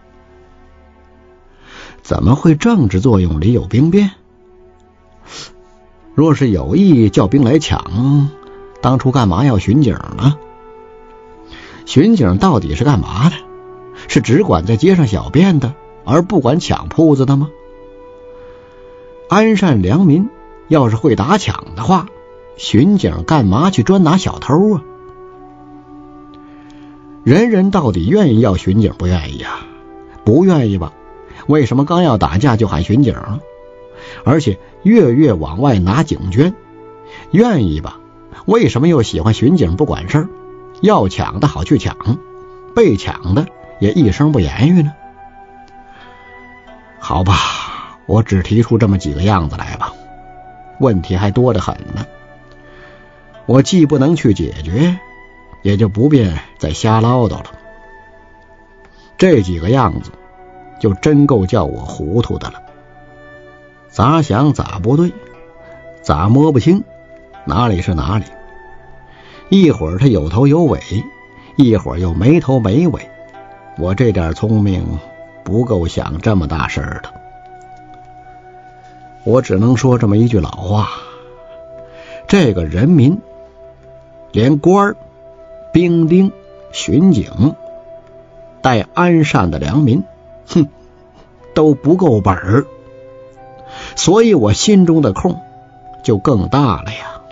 怎么会政治作用里有兵变？若是有意叫兵来抢，当初干嘛要巡警呢？巡警到底是干嘛的？是只管在街上小便的，而不管抢铺子的吗？安善良民要是会打抢的话， 巡警干嘛去专拿小偷啊？人人到底愿意要巡警不愿意啊？不愿意吧？为什么刚要打架就喊巡警啊？而且月月往外拿警捐？愿意吧？为什么又喜欢巡警不管事儿？要抢的好去抢，被抢的也一声不言语呢？好吧，我只提出这么几个样子来吧，问题还多得很呢。我既不能去解决，也就不便再瞎唠叨了。这几个样子就真够叫我糊涂的了，咋想咋不对，咋摸不清哪里是哪里，一会儿他有头有尾，一会儿又没头没尾，我这点聪明不够想这么大事儿的。我只能说这么一句老话，这个人民连官儿、兵丁、巡警待安善的良民，都不够本儿，所以我心中的空就更大了呀。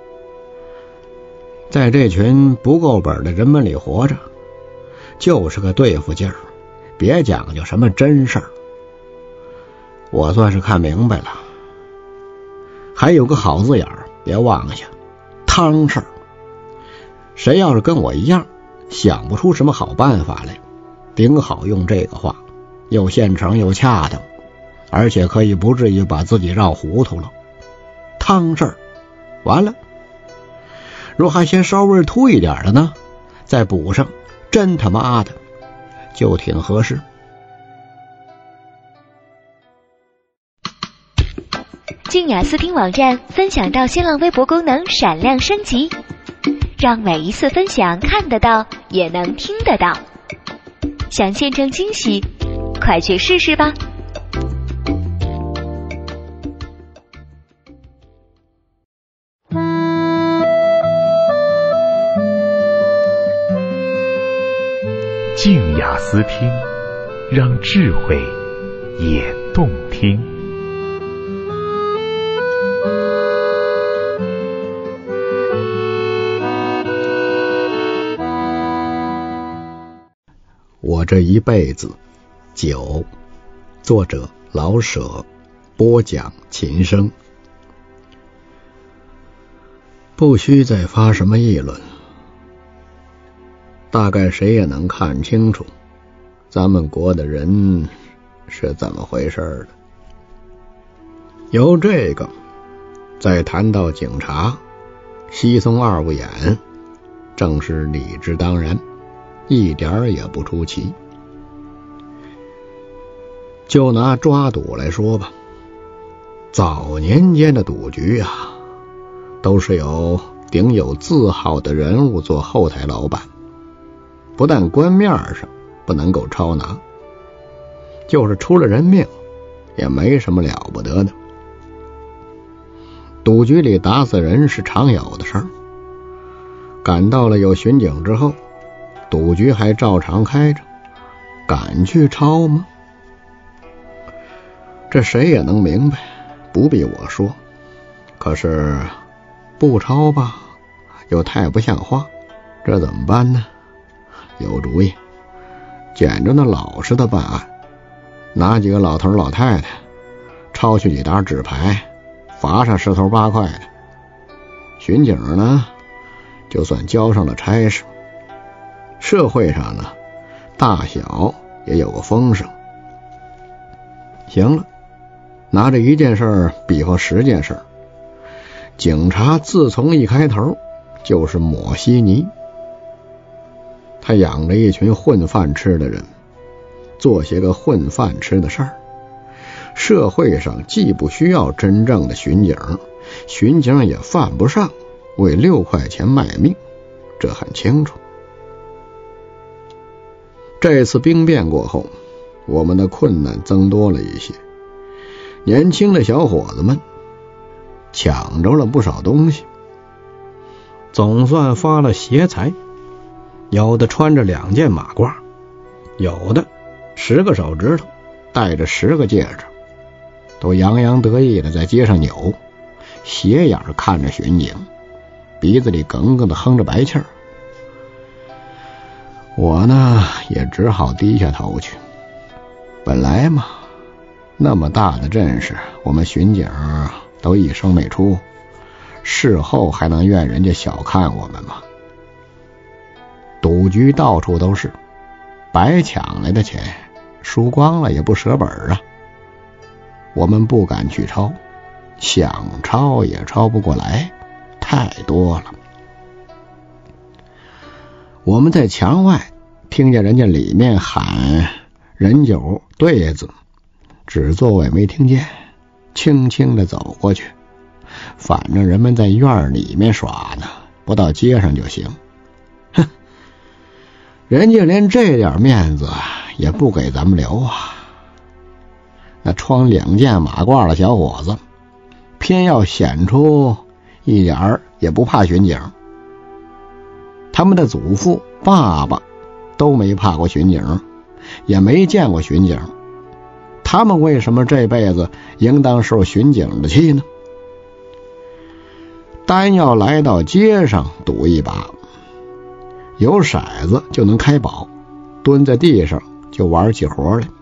在这群不够本的人们里活着，就是个对付劲儿，别讲究什么真事儿。我算是看明白了，还有个好字眼儿，别忘下，汤事儿。谁要是跟我一样想不出什么好办法来，顶好用这个话，又现成又恰当，而且可以不至于把自己绕糊涂了。汤事儿完了，若还嫌稍微秃一点的呢，再补上真他妈的，就挺合适。 静雅思听网站分享到新浪微博功能闪亮升级，让每一次分享看得到也能听得到。想见证惊喜，快去试试吧。 静雅思听，让智慧也动听。 我这一辈子，酒。作者老舍，播讲琴声。不需再发什么议论，大概谁也能看清楚咱们国的人是怎么回事的。由这个再谈到警察，稀松二不眼，正是理之当然，一点也不出奇。就拿抓赌来说吧，早年间的赌局啊，都是有顶有字号的人物做后台老板，不但官面上不能够超拿，就是出了人命也没什么了不得的。赌局里打死人是常有的事儿，赶到了有巡警之后，赌局还照常开着，敢去抄吗？这谁也能明白，不必我说。可是不抄吧，又太不像话，这怎么办呢？有主意，捡着那老实的办案，拿几个老头老太太抄去几沓纸牌，罚上10头8块的。巡警呢，就算交上了差事。社会上呢，大小也有个风声。行了，拿着一件事比划10件事。警察自从一开头就是抹稀泥，他养着一群混饭吃的人，做些个混饭吃的事儿。社会上既不需要真正的巡警，巡警也犯不上为6块钱卖命，这很清楚。这次兵变过后，我们的困难增多了一些，年轻的小伙子们抢着了不少东西，总算发了邪财，有的穿着2件马褂，有的10个手指头戴着10个戒指，都洋洋得意的在街上扭， 斜眼看着巡警，鼻子里哽哽的哼着白气儿。我呢也只好低下头去。本来嘛，那么大的阵势，我们巡警都一声没出，事后还能怨人家小看我们吗？赌局到处都是，白抢来的钱输光了也不舍本啊。我们不敢去抄，想抄也抄不过来，太多了。我们在墙外听见人家里面喊人酒对子，只作伪没听见，轻轻地走过去。反正人们在院里面耍呢，不到街上就行。哼，人家连这点面子也不给咱们留啊。那穿2件马褂的小伙子，偏要显出一点儿也不怕巡警。他们的祖父、爸爸都没怕过巡警，也没见过巡警，他们为什么这辈子应当受巡警的气呢？单要来到街上赌一把，有骰子就能开宝，蹲在地上就玩起活来。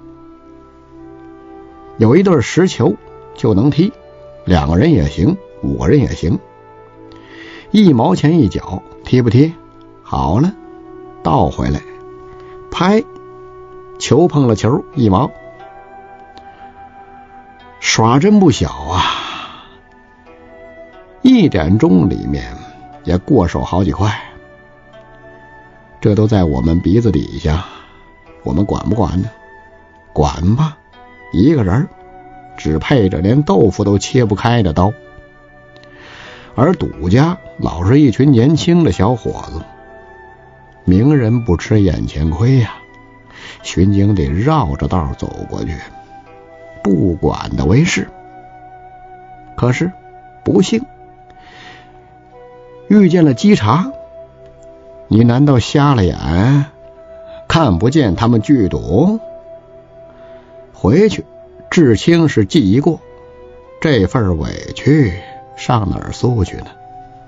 有一对实球就能踢，2个人也行，5个人也行。1毛钱1角，踢不踢？好了，倒回来，拍，球碰了球1毛。耍真不小啊，1点钟里面也过手好几块。这都在我们鼻子底下，我们管不管呢？管吧，一个人只配着连豆腐都切不开的刀。而赌家老是一群年轻的小伙子，明人不吃眼前亏呀，巡警得绕着道走过去，不管的为是。可是不幸遇见了稽查，你难道瞎了眼看不见他们聚赌？回去至轻是记一过，这份委屈上哪儿诉去呢？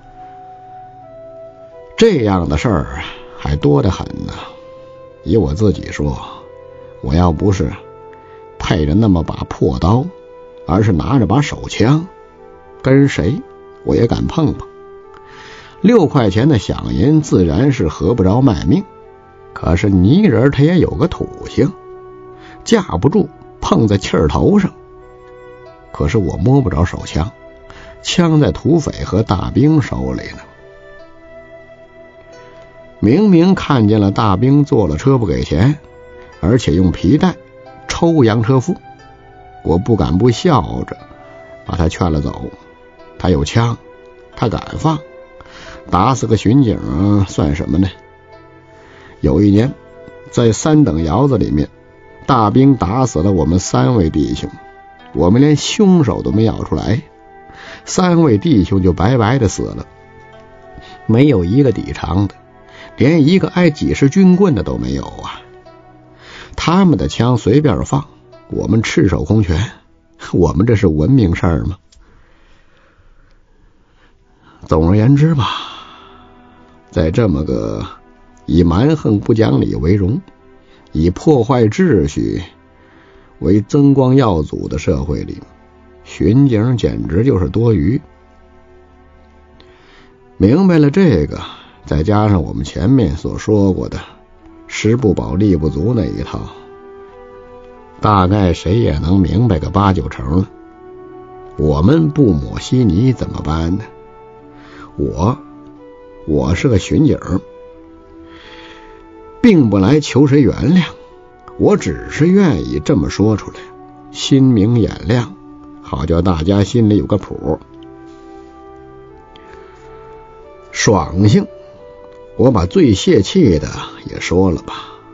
这样的事儿还多得很呢。以我自己说，我要不是配着那么把破刀，而是拿着把手枪，跟谁我也敢碰碰。6块钱的响银自然是合不着卖命，可是泥人他也有个土性，架不住碰在气儿头上。可是我摸不着手枪，枪在土匪和大兵手里呢。明明看见了大兵坐了车不给钱，而且用皮带抽洋车夫，我不敢不笑着把他劝了走。他有枪，他敢放，打死个巡警算什么呢？有一年在3等窑子里面，大兵打死了我们3位弟兄，我们连凶手都没咬出来，3位弟兄就白白的死了，没有一个抵偿的，连一个挨几十军棍的都没有啊！他们的枪随便放，我们赤手空拳，我们这是文明事儿吗？总而言之吧，在这么个以蛮横不讲理为荣，以破坏秩序为增光耀祖的社会里，巡警简直就是多余。明白了这个，再加上我们前面所说过的食不饱力不足那一套，大概谁也能明白个8、9成了。我们不抹稀泥怎么办呢？我是个巡警，并不来求谁原谅，我只是愿意这么说出来，心明眼亮，好叫大家心里有个谱。爽性，我把最泄气的也说了吧。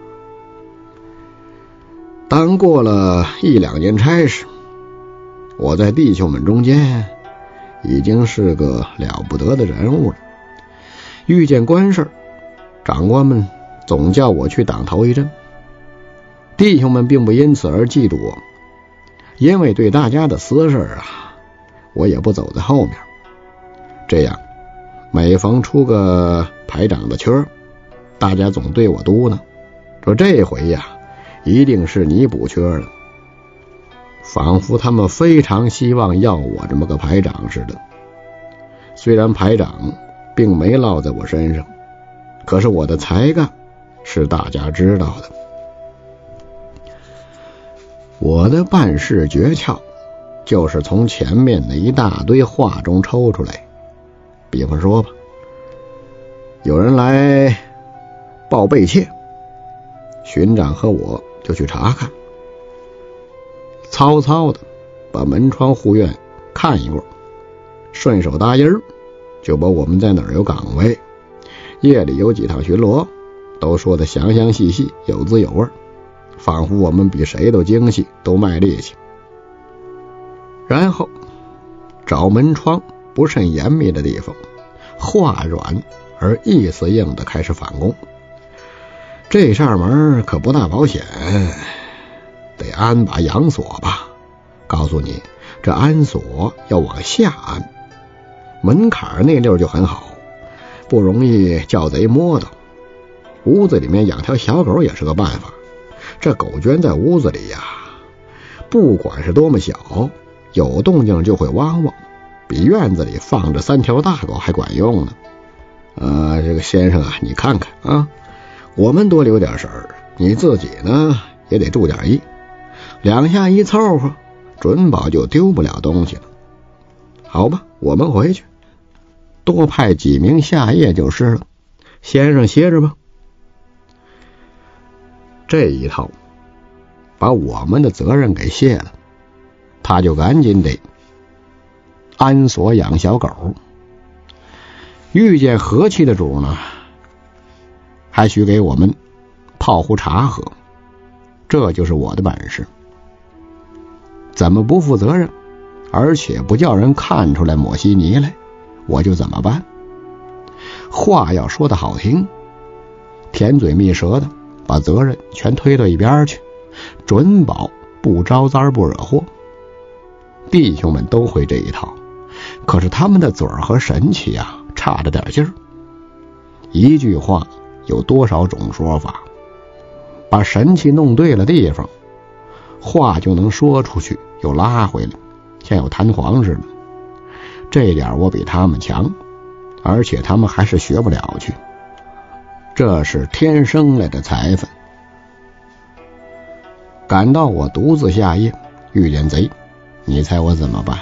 当过了1、2件差事，我在弟兄们中间已经是个了不得的人物了。遇见官事，长官们总叫我去挡头一阵。弟兄们并不因此而嫉妒我，因为对大家的私事我也不走在后面。这样每逢出个排长的缺，大家总对我嘟囔，说这回呀一定是你补缺了，仿佛他们非常希望要我这么个排长似的。虽然排长并没落在我身上，可是我的才干是大家知道的。我的办事诀窍就是从前面的一大堆话中抽出来。比方说吧，有人来报被窃，巡长和我就去查看，曹操的把门窗户院看一过，顺手搭音儿就把我们在哪儿有岗位，夜里有几趟巡逻，都说得详详细细，有滋有味，仿佛我们比谁都精细，都卖力气。然后找门窗不甚严密的地方，话软而意思硬的开始反攻。这扇门可不大保险，得安把阳锁吧，告诉你这安锁要往下安，门槛那溜就很好，不容易叫贼摸到。屋子里面养条小狗也是个办法，这狗圈在屋子里呀，不管是多么小，有动静就会汪汪，比院子里放着3条大狗还管用呢。这个先生啊，你看看啊，我们多留点神儿，你自己呢也得注点意，2下一凑合，准保就丢不了东西了。好吧，我们回去，多派几名下夜就是了，先生歇着吧。这一套把我们的责任给卸了，他就赶紧得安锁养小狗。遇见和气的主呢，还许给我们泡壶茶喝，这就是我的本事。怎么不负责任，而且不叫人看出来抹稀泥来，我就怎么办。话要说得好听，甜嘴蜜舌的把责任全推到一边去，准保不招灾不惹祸。弟兄们都会这一套，可是他们的嘴儿和神气啊差着点劲儿。一句话有多少种说法，把神气弄对了地方，话就能说出去又拉回来，像有弹簧似的。这点我比他们强，而且他们还是学不了去，这是天生来的才分。赶到我独自下夜，遇见贼，你猜我怎么办？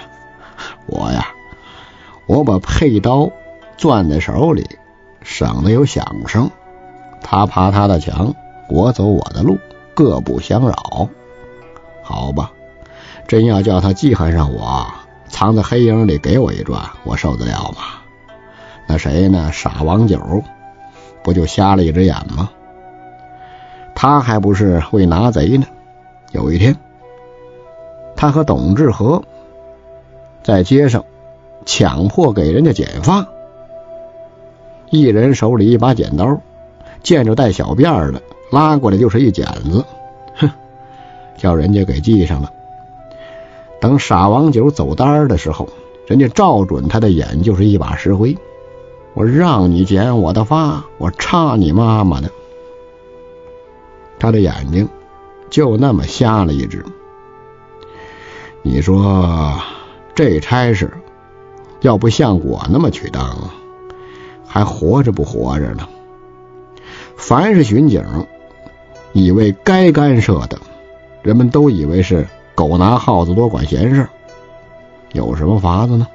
我把佩刀攥在手里，省得有响声，他爬他的墙，我走我的路，各不相扰。好吧，真要叫他记恨上我，藏在黑影里给我一转，我受得了吗？那谁呢？傻王九不就瞎了一只眼吗？他还不是会拿贼呢。有一天，他和董志和在街上强迫给人家剪发，一人手里一把剪刀，见着带小辫的拉过来就是一剪子，叫人家给系上了。等傻王九走单的时候，人家照准他的眼就是一把石灰。我让你剪我的发，我插你妈妈的！他的眼睛就那么瞎了一只。你说这差事要不像我那么去当，还活着不活着呢？凡是巡警以为该干涉的，人们都以为是狗拿耗子多管闲事，有什么法子呢？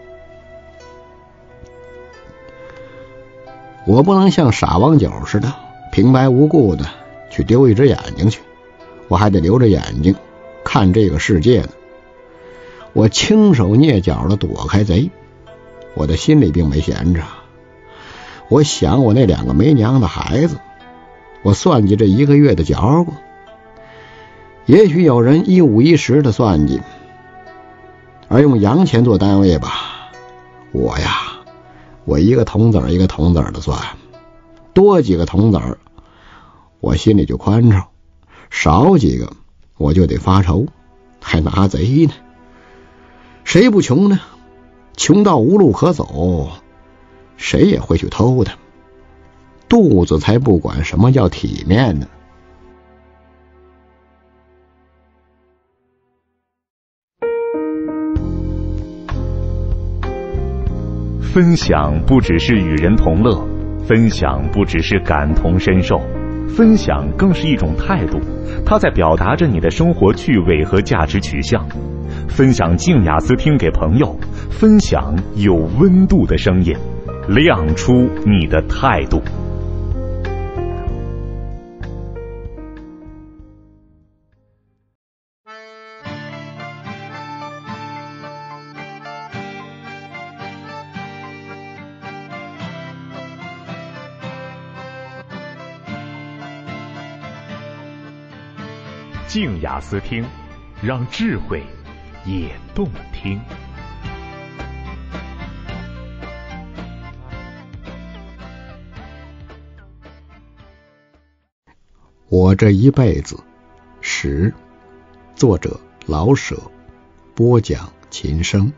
我不能像傻王九似的平白无故的去丢一只眼睛去，我还得留着眼睛看这个世界呢。我轻手蹑脚的躲开贼，我的心里并没闲着。我想我那2个没娘的孩子，我算计这1个月的嚼过。也许有人1五1十的算计，而用洋钱做单位吧。我一个铜子一个铜子的算，多几个铜子我心里就宽敞，少几个我就得发愁，还拿贼呢。谁不穷呢？ 穷到无路可走，谁也会去偷的。肚子才不管什么叫体面呢。 分享不只是与人同乐，分享不只是感同身受，分享更是一种态度，它在表达着你的生活趣味和价值取向。分享静雅思听给朋友，分享有温度的声音，亮出你的态度。静雅思听，让智慧也动听。 我这一辈子，十，作者老舍，播讲秦升。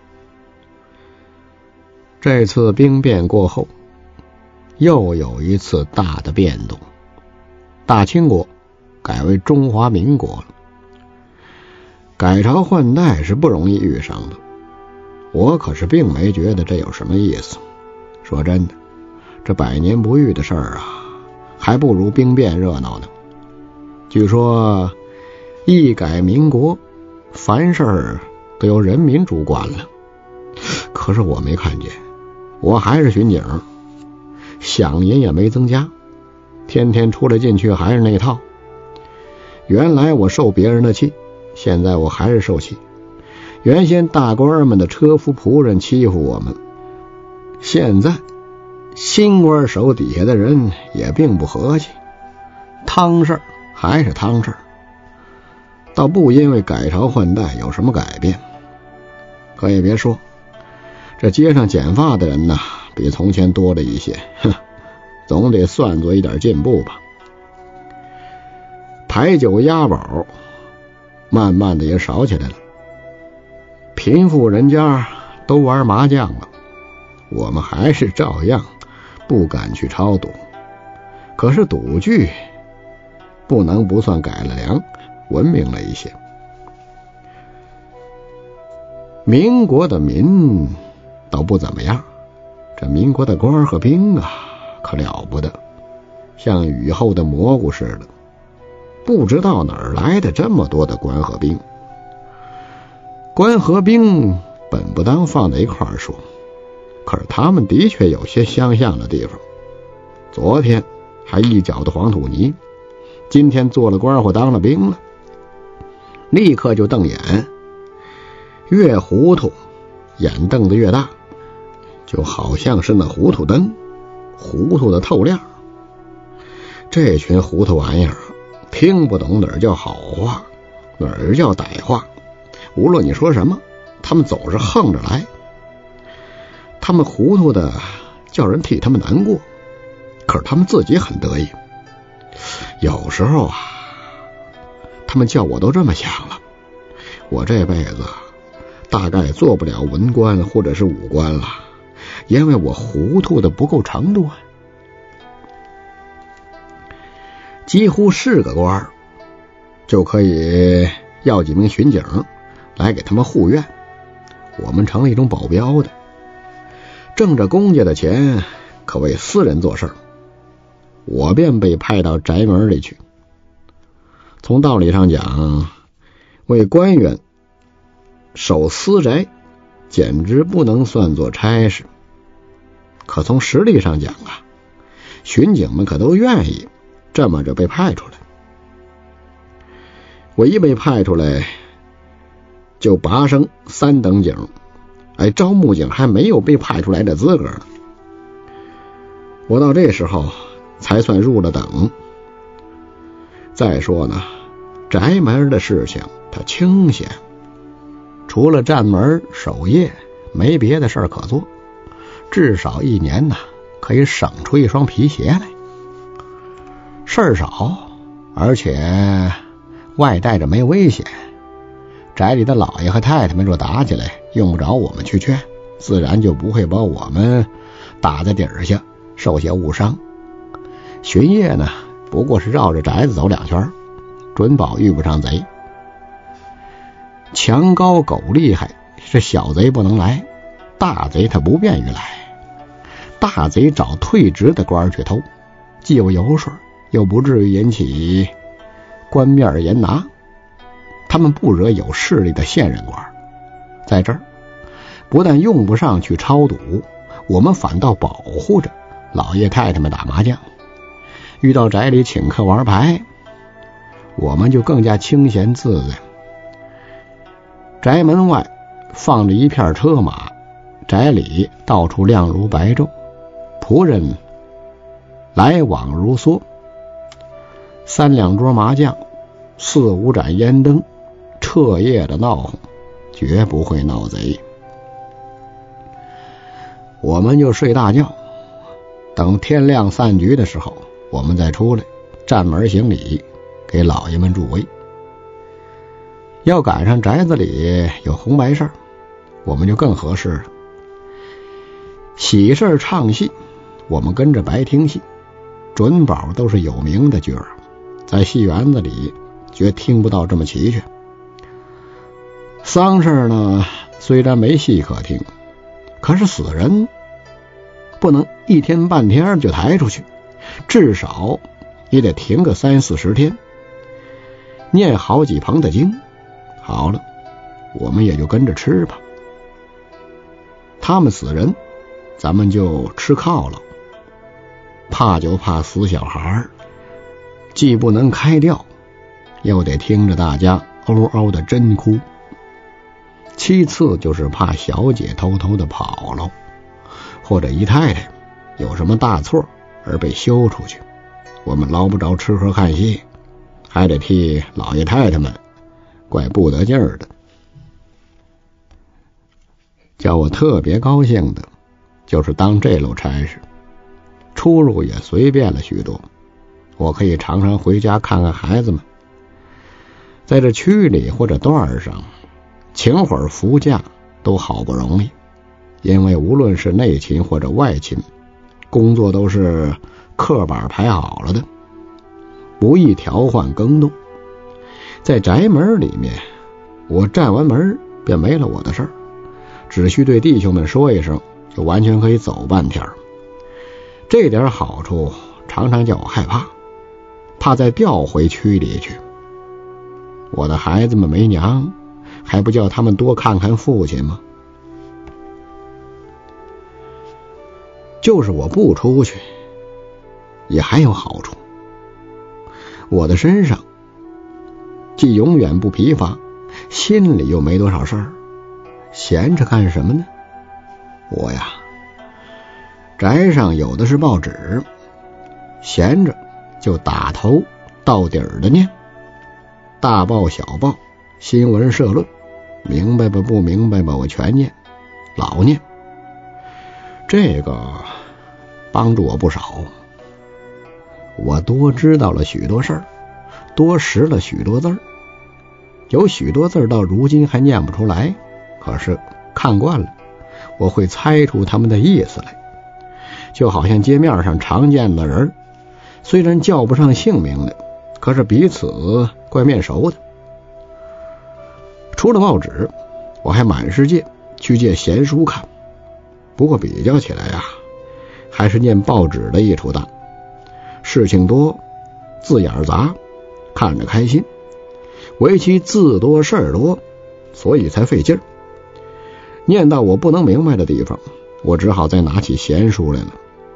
这次兵变过后，又有一次大的变动，大清国改为中华民国了。改朝换代是不容易遇上的，我可是并没觉得这有什么意思。说真的，这百年不遇的事儿啊，还不如兵变热闹呢。据说一改民国，凡事儿都由人民主管了。可是我没看见，我还是巡警，饷银也没增加，天天出来进去还是那套。原来我受别人的气，现在我还是受气。原先大官们的车夫仆人欺负我们，现在新官手底下的人也并不和气，汤事还是汤事，倒不因为改朝换代有什么改变。可也别说，这街上剪发的人呐，比从前多了一些，总得算作一点进步吧。牌九押宝慢慢的也少起来了，贫富人家都玩麻将了，我们还是照样不敢去超赌。可是赌具不能不算改了良，文明了一些。民国的民倒不怎么样，这民国的官和兵啊，可了不得，像雨后的蘑菇似的。不知道哪儿来的这么多的官和兵。官和兵本不当放在一块儿说，可是他们的确有些相像的地方。昨天还一脚的黄土泥，今天做了官或当了兵了，立刻就瞪眼，越糊涂眼瞪得越大，就好像是那糊涂灯，糊涂的透亮。这群糊涂玩意儿听不懂哪儿叫好话，哪儿叫歹话，无论你说什么，他们总是横着来。他们糊涂的叫人替他们难过，可是他们自己很得意。有时候啊，他们叫我都这么想了，我这辈子大概做不了文官或者是武官了，因为我糊涂的不够程度啊。几乎是个官就可以要几名巡警来给他们护院，我们成了一种保镖的，挣着公家的钱，可为私人做事儿。我便被派到宅门里去。从道理上讲，为官员守私宅简直不能算作差事，可从实力上讲啊，巡警们可都愿意这么着被派出来。我一被派出来就拔升3等警，招募警还没有被派出来的资格呢。我到这时候才算入了等。再说呢，宅门的事情它清闲，除了站门守夜没别的事儿可做，至少1年呢可以省出一双皮鞋来。事儿少，而且外带着没危险，宅里的老爷和太太们若打起来，用不着我们去劝， 自然就不会把我们打在底下，受些误伤。巡夜呢，不过是绕着宅子走2圈，准保遇不上贼。墙高狗厉害，是小贼不能来，大贼他不便于来。大贼找退职的官去偷，既有油水，又不至于引起官面严拿。他们不惹有势力的现任官，在这儿不但用不上去超赌，我们反倒保护着老爷太太们打麻将。遇到宅里请客玩牌，我们就更加清闲自在。宅门外放着一片车马，宅里到处亮如白昼，仆人来往如梭。3两桌麻将，4、5盏烟灯，彻夜的闹哄，绝不会闹贼。我们就睡大觉，等天亮散局的时候，我们再出来站门行礼，给老爷们助威。要赶上宅子里有红白事儿，我们就更合适了。喜事唱戏，我们跟着白听戏，准保都是有名的角儿，在戏园子里绝听不到这么齐全。丧事呢，虽然没戏可听，可是死人不能一天半天就抬出去，至少也得停个30、40天，念好几棚的经。好了，我们也就跟着吃吧。他们死人，咱们就吃犒劳。怕就怕死小孩，既不能开吊，又得听着大家嗷嗷的真哭。其次就是怕小姐偷偷的跑了，或者姨太太有什么大错而被休出去，我们捞不着吃喝看戏，还得替老爷太太们怪不得劲儿的。叫我特别高兴的就是当这路差事，出入也随便了许多，我可以常常回家看看孩子们。在这区里或者段上请会儿福假都好不容易，因为无论是内勤或者外勤，工作都是刻板排好了的，不易调换更动。在宅门里面，我站完门便没了我的事儿，只需对弟兄们说一声，就完全可以走半天。这点好处常常叫我害怕，怕再调回区里去。我的孩子们没娘，还不叫他们多看看父亲吗？就是我不出去，也还有好处。我的身上既永远不疲乏，心里又没多少事儿，闲着干什么呢？我呀，宅上有的是报纸，闲着就打头到底的念，大报小报，新闻社论，明白吧不明白吧我全念，老念。这个帮助我不少，我多知道了许多事儿，多识了许多字儿，有许多字儿到如今还念不出来，可是看惯了，我会猜出他们的意思来。就好像街面上常见的人，虽然叫不上姓名来，可是彼此怪面熟的。除了报纸，我还满世界去借闲书看，不过比较起来啊，还是念报纸的益处大，事情多，字眼杂，看着开心。唯其字多事儿多，所以才费劲儿。念到我不能明白的地方，我只好再拿起闲书来了。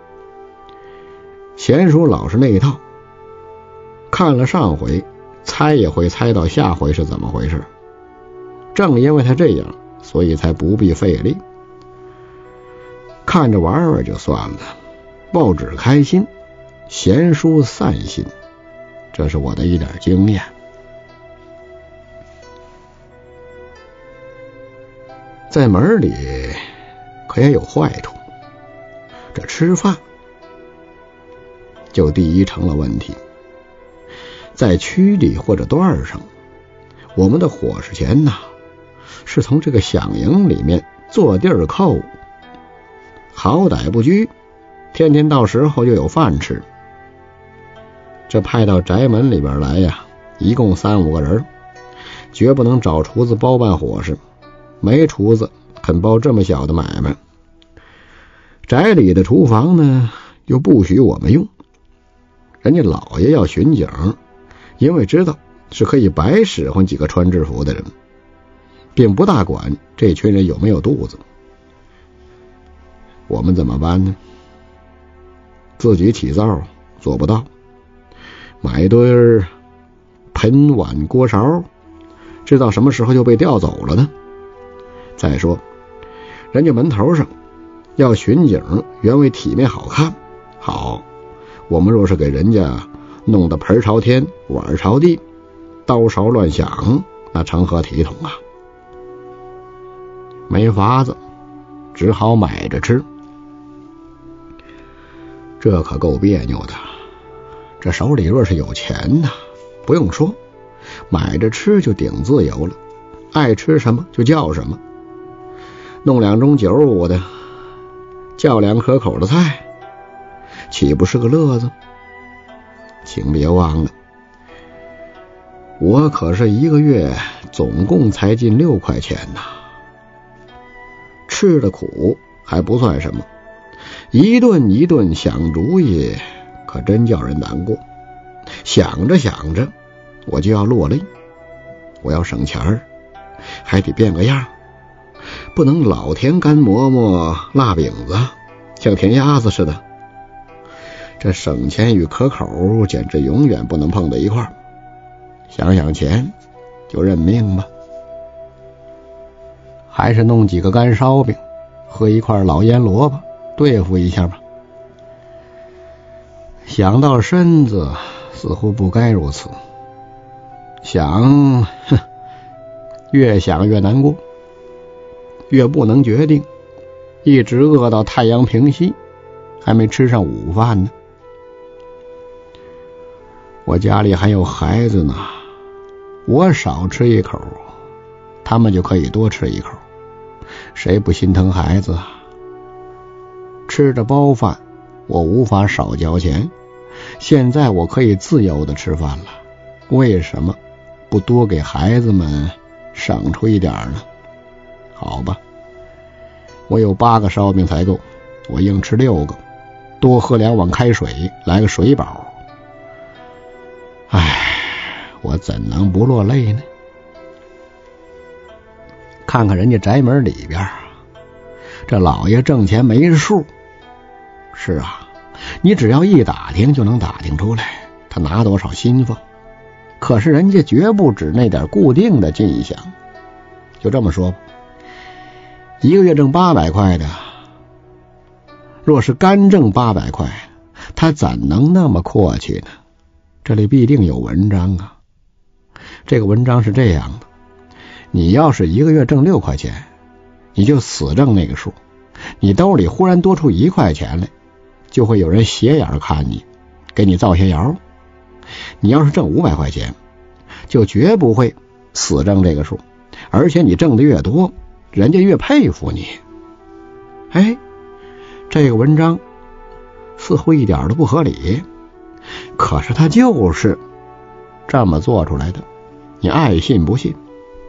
闲书老是那一套，看了上回，猜也会猜到下回是怎么回事。正因为他这样，所以才不必费力。看着玩玩就算了，报纸开心，闲书散心，这是我的一点经验。在门里可也有坏处，这吃饭就第一成了问题。在区里或者段上，我们的伙食钱是从这个饷营里面坐地儿扣，好歹不拘，天天到时候就有饭吃。这派到宅门里边来呀，一共3、5个人，绝不能找厨子包办伙食，没厨子肯包这么小的买卖。宅里的厨房呢，又不许我们用，人家老爷要巡警，因为知道是可以白使唤几个穿制服的人，并不大管这群人有没有肚子。我们怎么办呢？自己起灶做不到，买一堆盆碗锅勺，知道什么时候就被调走了呢？再说人家门头上要巡警，原为体面好看，好，我们若是给人家弄得盆朝天碗朝地，刀勺乱响，那成何体统啊？没法子，只好买着吃。这可够别扭的，这手里若是有钱呢，不用说，买着吃就顶自由了，爱吃什么就叫什么，弄2盅酒我的，叫2可口的菜，岂不是个乐子？请别忘了，我可是1个月总共才进6块钱呐，吃的苦还不算什么，一顿一顿想主意，可真叫人难过。想着想着，我就要落泪。我要省钱儿，还得变个样，不能老填干馍馍、辣饼子，像填鸭子似的。这省钱与可口简直永远不能碰在一块儿。想想钱，就认命吧。还是弄几个干烧饼，和一块老腌萝卜对付一下吧。想到身子，似乎不该如此。想，越想越难过，越不能决定，一直饿到太阳平西，还没吃上午饭呢。我家里还有孩子呢，我少吃一口，他们就可以多吃一口，谁不心疼孩子啊？吃着包饭，我无法少交钱，现在我可以自由的吃饭了，为什么不多给孩子们省出一点呢？好吧，我有8个烧饼才够，我硬吃6个，多喝2碗开水，来个水饱。唉，我怎能不落泪呢？看看人家宅门里边，这老爷挣钱没数。是啊，你只要一打听就能打听出来他拿多少薪俸，可是人家绝不止那点固定的进项。就这么说吧，1个月挣800块的，若是干挣800块，他怎能那么阔气呢？这里必定有文章啊。这个文章是这样的，你要是1个月挣6块钱，你就死挣那个数，你兜里忽然多出1块钱来，就会有人斜眼看你，给你造些谣。你要是挣500块钱，就绝不会死挣这个数，而且你挣的越多，人家越佩服你。哎，这个文章似乎一点都不合理，可是他就是这么做出来的，你爱信不信。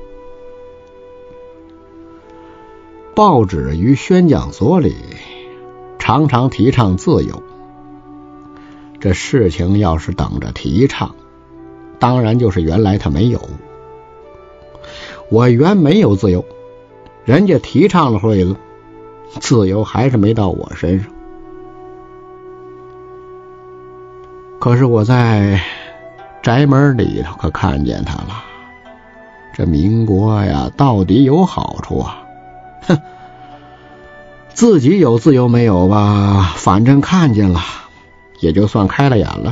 报纸与宣讲所里常常提倡自由，这事情要是等着提倡，当然就是原来他没有。我原没有自由，人家提倡了会子，自由还是没到我身上。可是我在宅门里头可看见他了，这民国呀，到底有好处啊？哼，自己有自由没有吧，反正看见了，也就算开了眼了。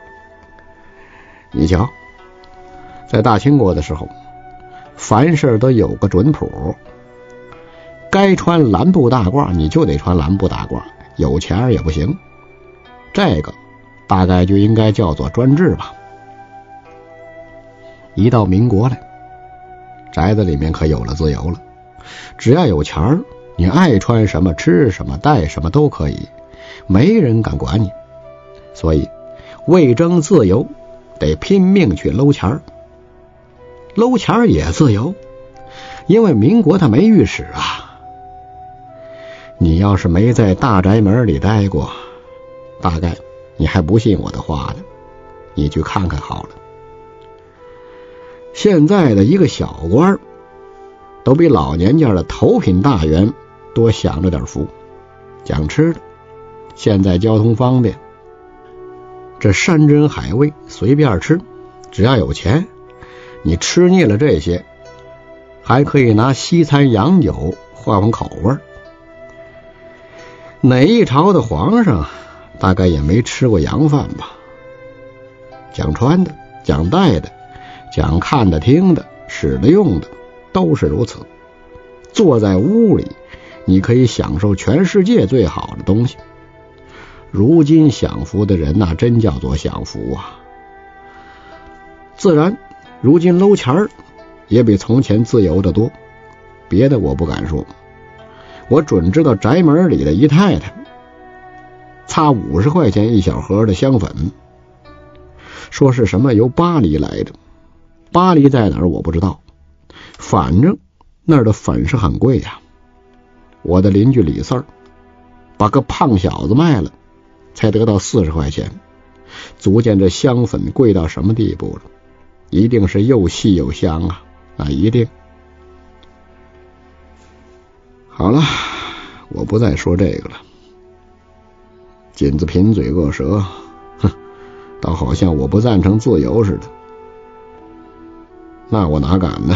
你瞧，在大清国的时候，凡事都有个准谱，该穿蓝布大褂你就得穿蓝布大褂，有钱也不行。这个大概就应该叫做专制吧。一到民国来，宅子里面可有了自由了， 只要有钱儿，你爱穿什么吃什么带什么都可以，没人敢管你。所以为争自由得拼命去搂钱儿。搂钱儿也自由，因为民国它没御史啊。你要是没在大宅门里待过，大概你还不信我的话呢，你去看看好了。现在的一个小官都比老年间的头品大员多享着点福。讲吃的，现在交通方便，这山珍海味随便吃，只要有钱，你吃腻了这些，还可以拿西餐洋酒换换口味。哪一朝的皇上大概也没吃过洋饭吧？讲穿的，讲带的，讲看的听的，使的用的，都是如此。坐在屋里，你可以享受全世界最好的东西。如今享福的人那真叫做享福啊！自然如今搂钱儿也比从前自由得多，别的我不敢说，我准知道宅门里的姨太太擦50块钱一小盒的香粉，说是什么由巴黎来的，巴黎在哪儿我不知道，反正那儿的粉是很贵呀。我的邻居李四儿把个胖小子卖了，才得到40块钱，足见这香粉贵到什么地步了，一定是又细又香啊，那一定。好了，我不再说这个了。紧子贫嘴恶舌，哼，倒好像我不赞成自由似的。那我哪敢呢？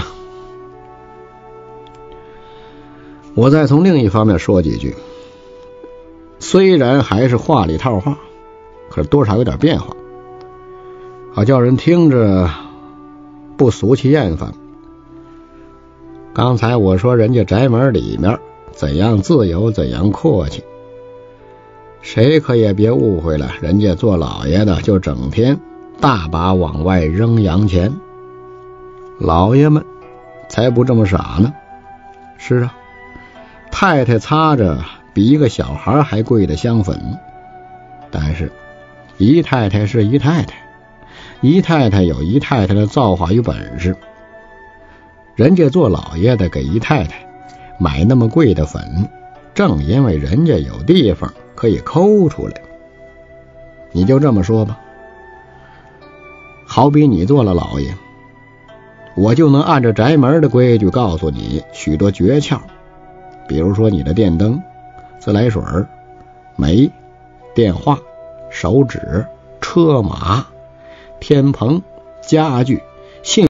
我再从另一方面说几句，虽然还是话里套话，可是多少有点变化，好叫人听着不俗气厌烦。刚才我说人家宅门里面怎样自由怎样阔气，谁可也别误会了，人家做老爷的就整天大把往外扔洋钱，老爷们才不这么傻呢。是啊，太太擦着比一个小孩还贵的香粉，但是姨太太是姨太太，姨太太有姨太太的造化与本事，人家做老爷的给姨太太买那么贵的粉，正因为人家有地方可以抠出来。你就这么说吧，好比你做了老爷，我就能按照宅门的规矩告诉你许多诀窍，比如说你的电灯、自来水、煤、电话、手纸、车马、天棚、家具、